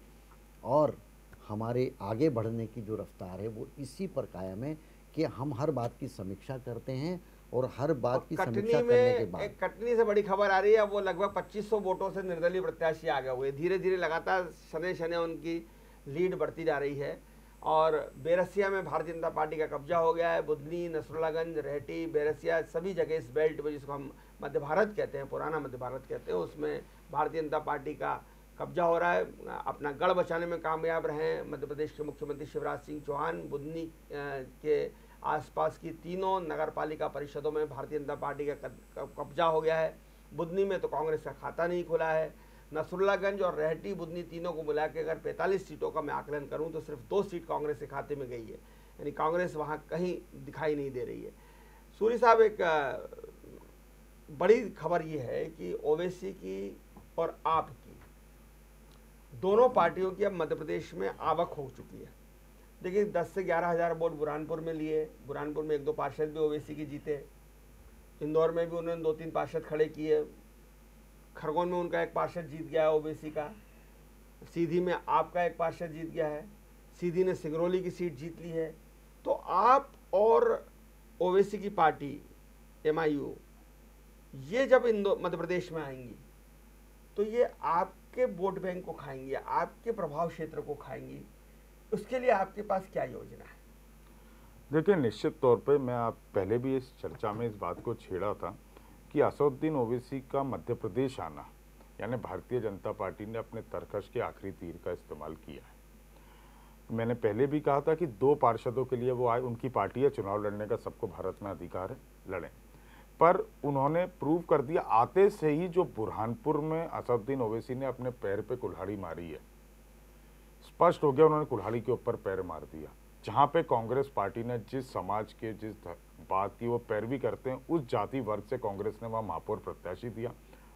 [SPEAKER 2] और हमारे आगे बढ़ने की जो रफ्तार है वो इसी पर कायम है कि हम हर बात की समीक्षा करते हैं और हर बात की समीक्षा करने के बाद
[SPEAKER 1] एक कटनी से बड़ी खबर आ रही है, वो लगभग पच्चीस सौ वोटों से निर्दलीय प्रत्याशी आ गए हुए। धीरे धीरे लगातार शने शने उनकी लीड बढ़ती जा रही है और बेरसिया में भारतीय जनता पार्टी का कब्जा हो गया है। बुधनी, नसरुल्लागंज, रेहटी, बेरसिया, सभी जगह इस बेल्ट में, जिसको हम मध्य भारत कहते हैं, पुराना मध्य भारत कहते हैं, उसमें भारतीय जनता पार्टी का कब्जा हो रहा है। अपना गढ़ बचाने में कामयाब रहे हैं मध्य प्रदेश के मुख्यमंत्री शिवराज सिंह चौहान। बुधनी के आसपास की तीनों नगर पालिका परिषदों में भारतीय जनता पार्टी का कब्जा हो गया है। बुधनी में तो कांग्रेस का खाता नहीं खुला है। नसरुल्लागंज और रेहटी, बुधनी तीनों को मिला के अगर पैंतालीस सीटों का मैं आकलन करूं तो सिर्फ दो सीट कांग्रेस के खाते में गई है, यानी कांग्रेस वहां कहीं दिखाई नहीं दे रही है। सूरी साहब, एक बड़ी खबर ये है कि ओवैसी की और आप की दोनों पार्टियों की अब मध्य प्रदेश में आवक हो चुकी है। देखिए, दस से ग्यारह हज़ार वोट बुरहानपुर में लिए, बुरहानपुर में एक दो पार्षद भी ओवैसी की जीते, इंदौर में भी उन्होंने दो तीन पार्षद खड़े किए, खरगोन में उनका एक पार्षद जीत गया है ओवैसी का, सीधी में आपका एक पार्षद जीत गया है, सीधी ने सिंगरौली की सीट जीत ली है। तो आप और ओवैसी की पार्टी एमआईयू ये जब इंदौर मध्य प्रदेश में आएंगी तो ये आपके वोट बैंक को खाएंगी, आपके प्रभाव क्षेत्र को खाएंगी। उसके लिए आपके पास क्या योजना है?
[SPEAKER 3] देखिए, निश्चित तौर पे मैं आप पहले भी इस चर्चा में इस बात को छेड़ा था कि असदुद्दीन ओवैसी का मध्य प्रदेश आना, यानी भारतीय जनता पार्टी ने अपने तरकश के आखिरी तीर का इस्तेमाल किया है। मैंने पहले भी कहा था कि दो पार्षदों के लिए वो आए, उनकी पार्टी है, चुनाव लड़ने का सबको भारत में अधिकार है, लड़ें। पर उन्होंने प्रूव कर दिया आते से ही, जो बुरहानपुर में असदुद्दीन ओवैसी ने अपने पैर पे कुल्हाड़ी मारी है, स्पष्ट हो गया उन्होंने कुल्हाड़ी के ऊपर पैर मार दिया। जहाँ पे कांग्रेस पार्टी ने जिस समाज के, जिस बात की वो पैरवी करते हैं, उस जाति वर्ग से कांग्रेस ने वहाँ महापौर प्रत्याशी दिया।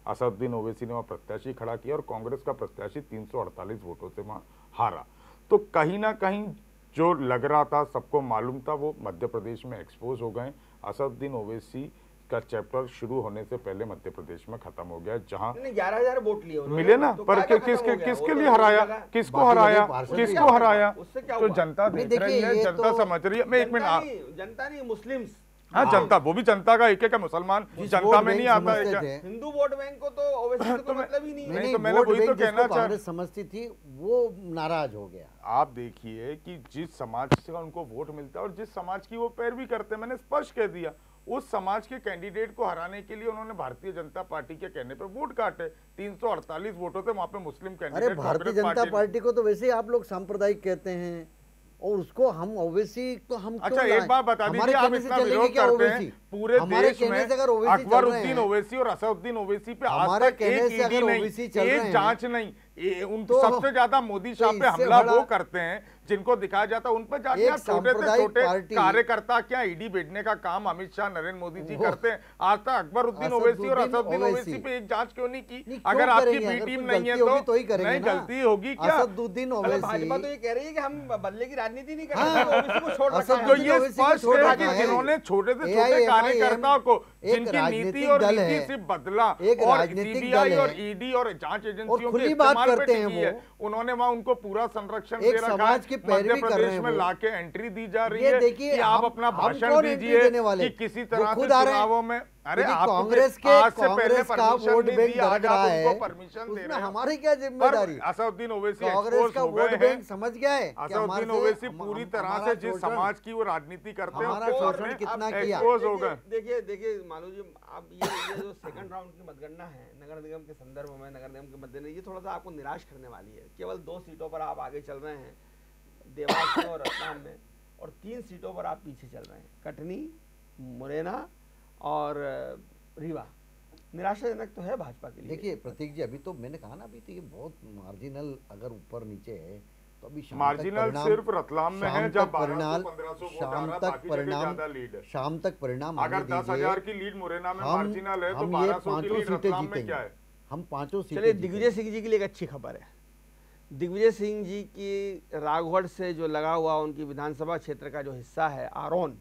[SPEAKER 3] असदुद्दीन ओवैसी ने वहाँ प्रत्याशी खड़ा किया और कांग्रेस का प्रत्याशी तीन सौ अड़तालीस वोटों से वहाँ हारा। तो कहीं ना कहीं जो लग रहा था, सबको मालूम था, वो मध्य प्रदेश में एक्सपोज हो गए। असदुद्दीन ओवैसी का चैप्टर शुरू होने से पहले मध्य प्रदेश में खत्म हो गया, जहां
[SPEAKER 1] ग्यारह हजार वोट लिए
[SPEAKER 3] मिले ना,
[SPEAKER 1] तो
[SPEAKER 3] पर कि, किसके किसके लिए हराया, किसको हराया, किसको हराया, तो जनता देख रही है, जनता समझ रही है। मैं एक मिनट,
[SPEAKER 1] जनता नहीं, मुस्लिम,
[SPEAKER 3] हाँ जनता, वो भी जनता का एक एक है, मुसलमान जनता में नहीं आता है क्या?
[SPEAKER 1] हिंदू वोट बैंक को तो ओवैसी से कोई मतलब ही नहीं है।
[SPEAKER 2] नहीं, तो मैंने वही तो कहना चाह, समझती थी वो नाराज हो गया।
[SPEAKER 3] आप देखिए कि जिस समाज से उनको वोट मिलता है और जिस समाज की वो पैरवी करते हैं, मैंने स्पष्ट कह दिया, उस समाज के कैंडिडेट को हराने के लिए उन्होंने भारतीय जनता पार्टी के कहने पे वोट काटे। तीन सौ अड़तालीस वोटों थे वहां पे मुस्लिम कैंडिडेट।
[SPEAKER 2] अरे भारतीय जनता पार्टी को तो वैसे ही आप लोग सांप्रदायिक कहते हैं और उसको हम ओवैसी तो हम
[SPEAKER 3] अच्छा एक बात बता दीजिए, आप इतना विरोध करते हैं पूरे देश में अकबरुद्दीन ओवैसी और असदुद्दीन ओवैसी पे आज तक एक ईडी नहीं, एक जांच नहीं, उन तो सबसे ज्यादा मोदी शाह पे हमला वो करते हैं जिनको दिखाया जाता है उन पर जाके आप छोटे से छोटे कार्यकर्ता क्या ईडी भेजने का काम अमित शाह नरेंद्र मोदी जी करते हैं। आज तक अकबरुद्दीन ओवैसी और असदुद्दीन ओवैसी पे एक जांच क्यों नहीं की? अगर आपकी बी टीम नहीं है तो नहीं, गलती होगी क्या?
[SPEAKER 2] असदुद्दीन ओवैसी,
[SPEAKER 1] भाजपा तो ये कह रही है कि हम बदले की राजनीति नहीं करेंगे, ओवैसी को छोड़ रखा है।
[SPEAKER 3] तो ये स्पष्ट है कि जिन्होंने छोटे से छोटे कार्यकर्ताओं को, जिनकी नीति और नीति से बदला और सीबीआई और ईडी और जांच एजेंसियों के इस्तेमाल पे टिकी है, उन्होंने वहां उनको पूरा संरक्षण दे रखा है। मध्य प्रदेश में लाके एंट्री दी जा रही है कि आप अपना भाषण दीजिए कि किसी तरह से चुनावों में, अरे
[SPEAKER 2] कांग्रेस के
[SPEAKER 3] आज से पहले
[SPEAKER 2] का वोट बैंक
[SPEAKER 3] आज
[SPEAKER 2] रहा
[SPEAKER 3] आप
[SPEAKER 2] है,
[SPEAKER 3] उनको परमिशन दे रहे हैं।
[SPEAKER 2] हमारी क्या जिम्मेदारी?
[SPEAKER 3] असदुद्दीन ओवैसी
[SPEAKER 2] कांग्रेस का वोट बैंक समझ गया है।
[SPEAKER 3] असदुद्दीन ओवैसी पूरी तरह से जिस समाज की वो राजनीति करते हैं
[SPEAKER 2] हमारा शोषण कितना किया।
[SPEAKER 3] एक्सपोज हो गए।
[SPEAKER 1] देखिए देखिए मालू जी, आप ये ये जो सेकंड राउंड की मतगणना है नगर निगम के संदर्भ में, नगर निगम के मद्देनजर, ये थोड़ा सा आपको निराश करने वाली है। केवल दो सीटों पर आप आगे चल रहे हैं, देवास में और रतलाम में, और तीन सीटों पर आप पीछे चल रहे हैं, कटनी, मुरैना और रीवा। निराशाजनक तो है भाजपा के लिए।
[SPEAKER 2] देखिए प्रतीक जी, अभी तो मैंने कहा ना, अभी तो ये बहुत मार्जिनल अगर ऊपर नीचे है तो अभी
[SPEAKER 3] मार्जिनल सिर्फ रतलाम में है, जब
[SPEAKER 2] परिणाम शाम तक परिणाम शाम तक परिणाम
[SPEAKER 3] अगर दस हजार की लीड मुरैना में मार्जिनल है तो बारह सौ की लीड रतलाम में क्या है?
[SPEAKER 2] हम पांचों सीटें।
[SPEAKER 1] चलिए दिग्विजय सिंह जी के लिए एक अच्छी खबर है। दिग्विजय सिंह जी की राघवगढ़ से जो लगा हुआ उनकी विधानसभा क्षेत्र का जो हिस्सा है आरोन,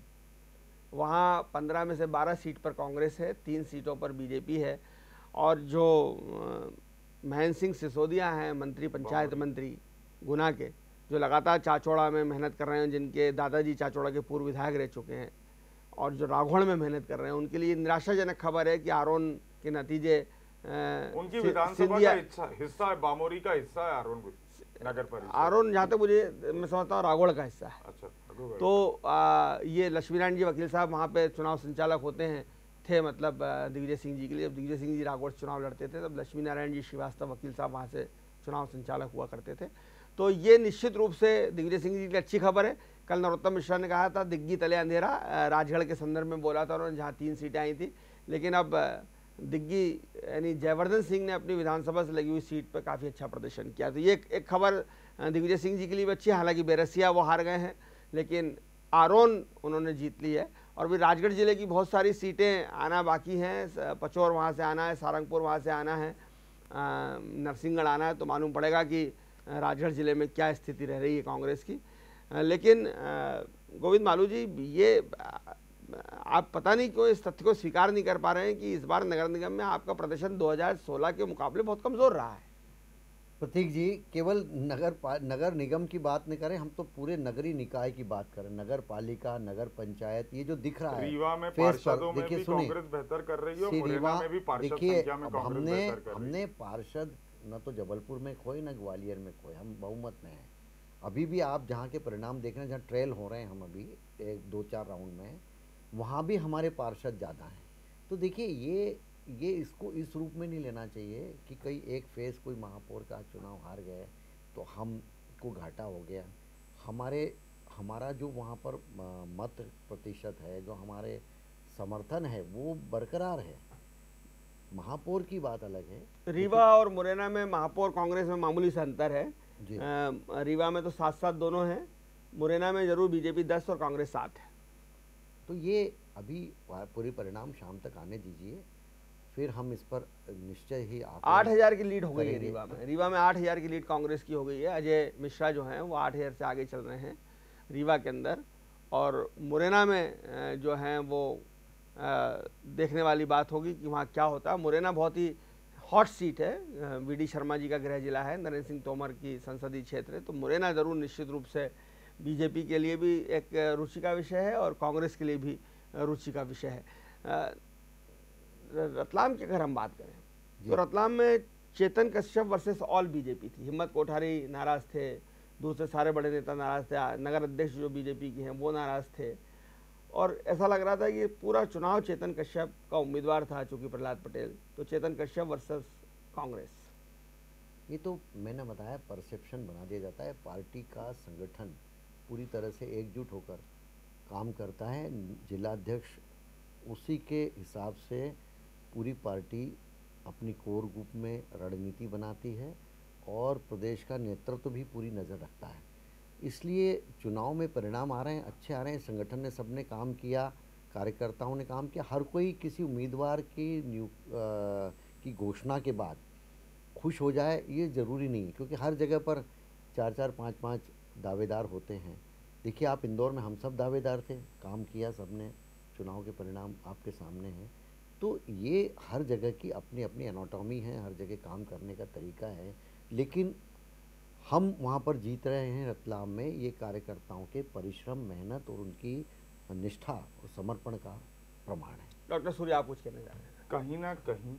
[SPEAKER 1] वहाँ पंद्रह में से बारह सीट पर कांग्रेस है, तीन सीटों पर बीजेपी है, और जो महेंद्र सिंह सिसोदिया हैं मंत्री, पंचायत मंत्री गुना के, जो लगातार चाचौड़ा में मेहनत कर रहे हैं, जिनके दादाजी चाचौड़ा के पूर्व विधायक रह चुके हैं और जो राघवगढ़ में मेहनत कर रहे हैं, उनके लिए निराशाजनक खबर है कि आरोन के नतीजे
[SPEAKER 3] उनकी विधानसभा का हिस्सा है, बामोरी का हिस्सा है आरोन नगर परिषद।
[SPEAKER 1] आरोन जहाँ तक मुझे मैं समझता हूँ राघवगढ़ का हिस्सा है।
[SPEAKER 3] अच्छा,
[SPEAKER 1] तो आ, ये लक्ष्मी नारायण जी वकील साहब वहाँ पे चुनाव संचालक होते हैं थे, मतलब दिग्विजय सिंह जी के लिए। जब दिग्विजय सिंह जी राघवगढ़ चुनाव लड़ते थे तब लक्ष्मी नारायण जी श्रीवास्तव वकील साहब वहाँ से चुनाव संचालक हुआ करते थे। तो ये निश्चित रूप से दिग्विजय सिंह जी की अच्छी खबर है। कल नरोत्तम मिश्रा ने कहा था दिग्गी तले अंधेरा, राजगढ़ के संदर्भ में बोला था उन्होंने, जहाँ तीन सीटें आई थी, लेकिन अब दिग्गी यानी जयवर्धन सिंह ने अपनी विधानसभा से लगी हुई सीट पर काफ़ी अच्छा प्रदर्शन किया। तो ये एक खबर दिग्विजय सिंह जी के लिए भी अच्छी है। हालांकि बेरसिया वो हार गए हैं, लेकिन आरोन उन्होंने जीत ली है। और भी राजगढ़ जिले की बहुत सारी सीटें आना बाकी हैं, पचौर वहाँ से आना है, सारंगपुर वहाँ से आना है, नरसिंहगढ़ आना है, तो मालूम पड़ेगा कि राजगढ़ जिले में क्या स्थिति रह रही है कांग्रेस की। लेकिन गोविंद मालू जी, ये आप पता नहीं क्यों इस तथ्य को स्वीकार नहीं कर पा रहे हैं कि इस बार नगर निगम में आपका प्रदर्शन दो हज़ार सोलह के मुकाबले बहुत कमज़ोर रहा है।
[SPEAKER 2] प्रतीक जी, केवल नगर नगर निगम की बात नहीं करें, हम तो पूरे नगरीय निकाय की बात करें, नगर पालिका, नगर पंचायत, ये जो दिख रहा है
[SPEAKER 3] रीवा में पार्षदों में भी कांग्रेस बेहतर कर रही है, मुरैना में भी पार्षद संख्या में कांग्रेस बेहतर कर रही है।
[SPEAKER 2] हमने पार्षद न तो जबलपुर में खोए न ग्वालियर में खोए, हम बहुमत में हैं। अभी भी आप जहाँ के परिणाम देख रहे हैं, जहाँ ट्रेल हो रहे हैं हम अभी एक दो चार राउंड में, वहाँ भी हमारे पार्षद ज़्यादा हैं। तो देखिए ये ये इसको इस रूप में नहीं लेना चाहिए कि कई एक फेस कोई महापौर का चुनाव हार गए तो हमको घाटा हो गया। हमारे हमारा जो वहाँ पर मत प्रतिशत है, जो हमारे समर्थन है, वो बरकरार है। महापौर की बात अलग है।
[SPEAKER 1] रीवा और मुरैना में महापौर कांग्रेस में मामूली सा अंतर है। आ, रीवा में तो सात सात दोनों हैं, मुरैना में जरूर बीजेपी दस और कांग्रेस सात है।
[SPEAKER 2] तो ये अभी पूरे परिणाम शाम तक आने दीजिए, फिर हम इस पर निश्चय ही
[SPEAKER 1] आठ हजार की लीड हो गई है
[SPEAKER 2] करेंगे।
[SPEAKER 1] रीवा में। रीवा में आठ हजार की लीड कांग्रेस की हो गई है। अजय मिश्रा जो हैं वो आठ हजार से आगे चल रहे हैं रीवा के अंदर। और मुरैना में जो हैं वो देखने वाली बात होगी कि वहाँ क्या होता है। मुरैना बहुत ही हॉट सीट है, वी डी शर्मा जी का गृह जिला है, नरेंद्र सिंह तोमर की संसदीय क्षेत्र है। तो मुरैना ज़रूर निश्चित रूप से बीजेपी के लिए भी एक रुचि का विषय है और कांग्रेस के लिए भी रुचि का विषय है। रतलाम की अगर हम बात करें तो रतलाम में Chetan Kashyap versus all BJP थी। हिम्मत कोठारी नाराज थे, दूसरे सारे बड़े नेता नाराज थे, नगर अध्यक्ष जो बीजेपी के हैं वो नाराज थे और ऐसा लग रहा था कि पूरा चुनाव चेतन कश्यप का उम्मीदवार था चूंकि प्रहलाद पटेल। तो चेतन कश्यप वर्सेस कांग्रेस,
[SPEAKER 2] ये तो मैंने बताया परसेप्शन बना दिया जाता है। पार्टी का संगठन पूरी तरह से एकजुट होकर काम करता है। जिलाध्यक्ष उसी के हिसाब से पूरी पार्टी अपनी कोर ग्रुप में रणनीति बनाती है और प्रदेश का नेतृत्व भी पूरी नज़र रखता है। इसलिए चुनाव में परिणाम आ रहे हैं, अच्छे आ रहे हैं। संगठन ने सबने काम किया, कार्यकर्ताओं ने काम किया। हर कोई किसी उम्मीदवार की न्यू आ, की घोषणा के बाद खुश हो जाए ये ज़रूरी नहीं है, क्योंकि हर जगह पर चार चार पाँच पाँच दावेदार होते हैं। देखिए आप इंदौर में हम सब दावेदार थे, काम किया सबने, चुनाव के परिणाम आपके सामने हैं। तो ये हर जगह की अपनी अपनी एनाटॉमी है, हर जगह काम करने का तरीका है। लेकिन हम वहाँ पर जीत रहे हैं रतलाम में, ये कार्यकर्ताओं के परिश्रम, मेहनत और उनकी निष्ठा और समर्पण का प्रमाण है।
[SPEAKER 1] डॉक्टर सूर्य आप कुछ कहना चाह रहे हैं?
[SPEAKER 3] कहीं ना कहीं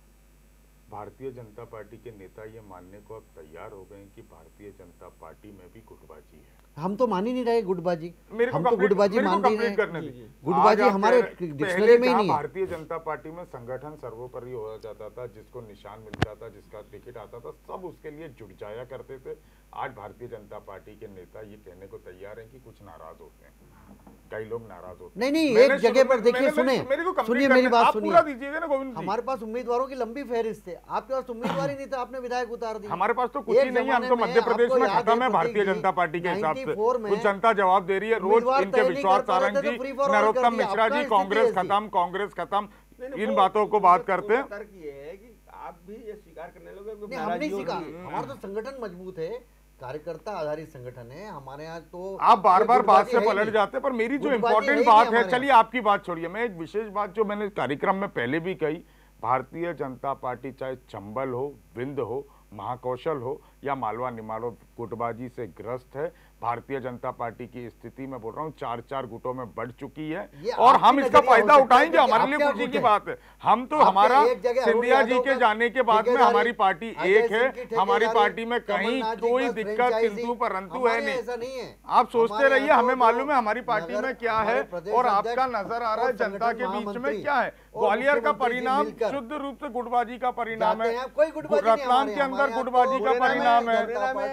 [SPEAKER 3] भारतीय जनता पार्टी के नेता ये मानने को अब तैयार हो गए कि भारतीय जनता पार्टी में भी गुटबाजी है।
[SPEAKER 2] हम तो मान ही नहीं रहे गुटबाजी,
[SPEAKER 3] मेरे को
[SPEAKER 2] हम तो गुटबाजी मान नहीं रहे। गुटबाजी हमारे डिक्शनरी में ही नहीं है।
[SPEAKER 3] भारतीय जनता पार्टी में संगठन सर्वोपरि हो जाता था, जिसको निशान मिलता था, जिसका टिकट आता था, सब उसके लिए जुट जाया करते थे। आज भारतीय जनता पार्टी के नेता ये कहने को तैयार हैं कि कुछ नाराज होते हैं, कई लोग नाराज होते
[SPEAKER 2] हैं। नहीं नहीं, एक जगह पर देखिए, सुने सुनिए मेरी बात सुनिए।
[SPEAKER 3] दीजिएगा ना गोविंद,
[SPEAKER 2] हमारे पास उम्मीदवारों की लंबी फहरिस्त है, आपके पास उम्मीदवार ही नहीं था, आपने विधायक उतार दिया।
[SPEAKER 3] हमारे पास तो कुछ ही नहीं है, हम तो मध्य प्रदेश में खत्म है भारतीय जनता पार्टी के हिसाब से। कुछ जनता जवाब दे रही है रोज। इनके विश्वास सारंग जी, नरोत्तम मिश्रा जी, कांग्रेस खत्म, कांग्रेस खत्म, इन बातों को बात करते हैं।
[SPEAKER 1] तर्क ये है कि आप भी ये स्वीकार करने लोगे?
[SPEAKER 2] हम नहीं स्वीकार, हमारा तो संगठन मजबूत है, कार्यकर्ता आधारित संगठन है हमारे यहाँ। तो
[SPEAKER 3] आप बार बार बात से पलट जाते हैं, पर मेरी जो इम्पोर्टेंट बात है, चलिए आपकी बात छोड़िए, मैं एक विशेष बात जो मैंने कार्यक्रम में पहले भी कही, भारतीय जनता पार्टी चाहे चंबल हो, विंध्य हो, महाकौशल हो या मालवा निमाड़ गुटबाजी से ग्रस्त है। भारतीय जनता पार्टी की स्थिति में बोल रहा हूँ चार चार गुटों में बढ़ चुकी है और हम इसका फायदा उठाएंगे। हमारे लिए खुशी की बात है। हम तो हमारा सिंधिया जी के जाने के बाद में हमारी पार्टी एक है, हमारी पार्टी में कहीं कोई दिक्कत किंतु परंतु है नहीं। आप सोचते रहिए, हमें मालूम है हमारी पार्टी में क्या है और आपका नजर आ रहा है जनता के बीच में क्या है। ग्वालियर का परिणाम शुद्ध रूप से गुटबाजी का परिणाम है, रतलाम के अंदर गुटबाजी का परिणाम है।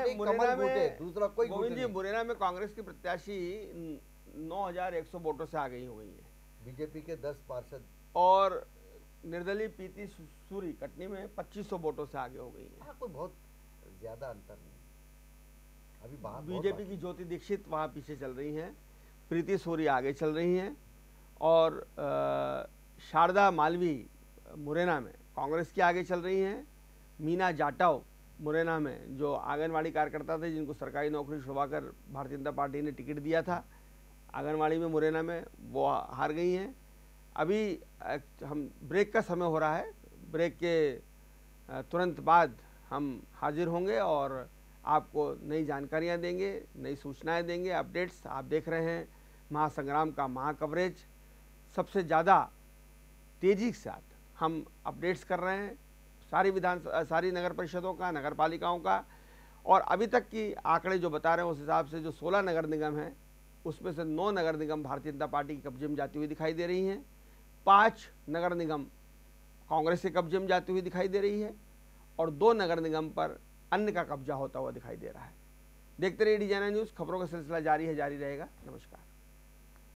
[SPEAKER 1] गोविंद जी, मुरैना में कांग्रेस की प्रत्याशी नौ हजार एक सौ वोटों से आगे ही हो गई है,
[SPEAKER 2] बीजेपी के दस पार्षद,
[SPEAKER 1] और निर्दलीय प्रीति सूरी कटनी में पच्चीस सौ वोटों से आगे हो गई है।
[SPEAKER 2] हाँ, कोई बहुत ज्यादा अंतर नहीं। अभी बात
[SPEAKER 1] बीजेपी की ज्योति दीक्षित वहां पीछे चल रही हैं, प्रीति सूरी आगे चल रही हैं, और शारदा मालवी मुरैना में कांग्रेस की आगे चल रही हैं। मीना जाटव मुरैना में जो आंगनवाड़ी कार्यकर्ता थे, जिनको सरकारी नौकरी छुड़वाकर भारतीय जनता पार्टी ने टिकट दिया था आंगनवाड़ी में मुरैना में, वो हार गई हैं। अभी हम ब्रेक का समय हो रहा है, ब्रेक के तुरंत बाद हम हाजिर होंगे और आपको नई जानकारियां देंगे, नई सूचनाएं देंगे, अपडेट्स। आप देख रहे हैं महासंग्राम का महाकवरेज। सबसे ज़्यादा तेजी के साथ हम अपडेट्स कर रहे हैं सारी विधान सारी नगर परिषदों का, नगर पालिकाओं का, और अभी तक की आंकड़े जो बता रहे हैं उस हिसाब से जो सोलह नगर निगम हैं उसमें से नौ नगर निगम भारतीय जनता पार्टी के कब्जे में जाती हुई दिखाई दे रही हैं, पाँच नगर निगम कांग्रेस के कब्जे में जाती हुई दिखाई दे रही है, और दो नगर निगम पर अन्य का कब्जा होता हुआ दिखाई दे रहा है। देखते रहिए डी न्यूज़, खबरों का सिलसिला जारी है, जारी रहेगा। नमस्कार।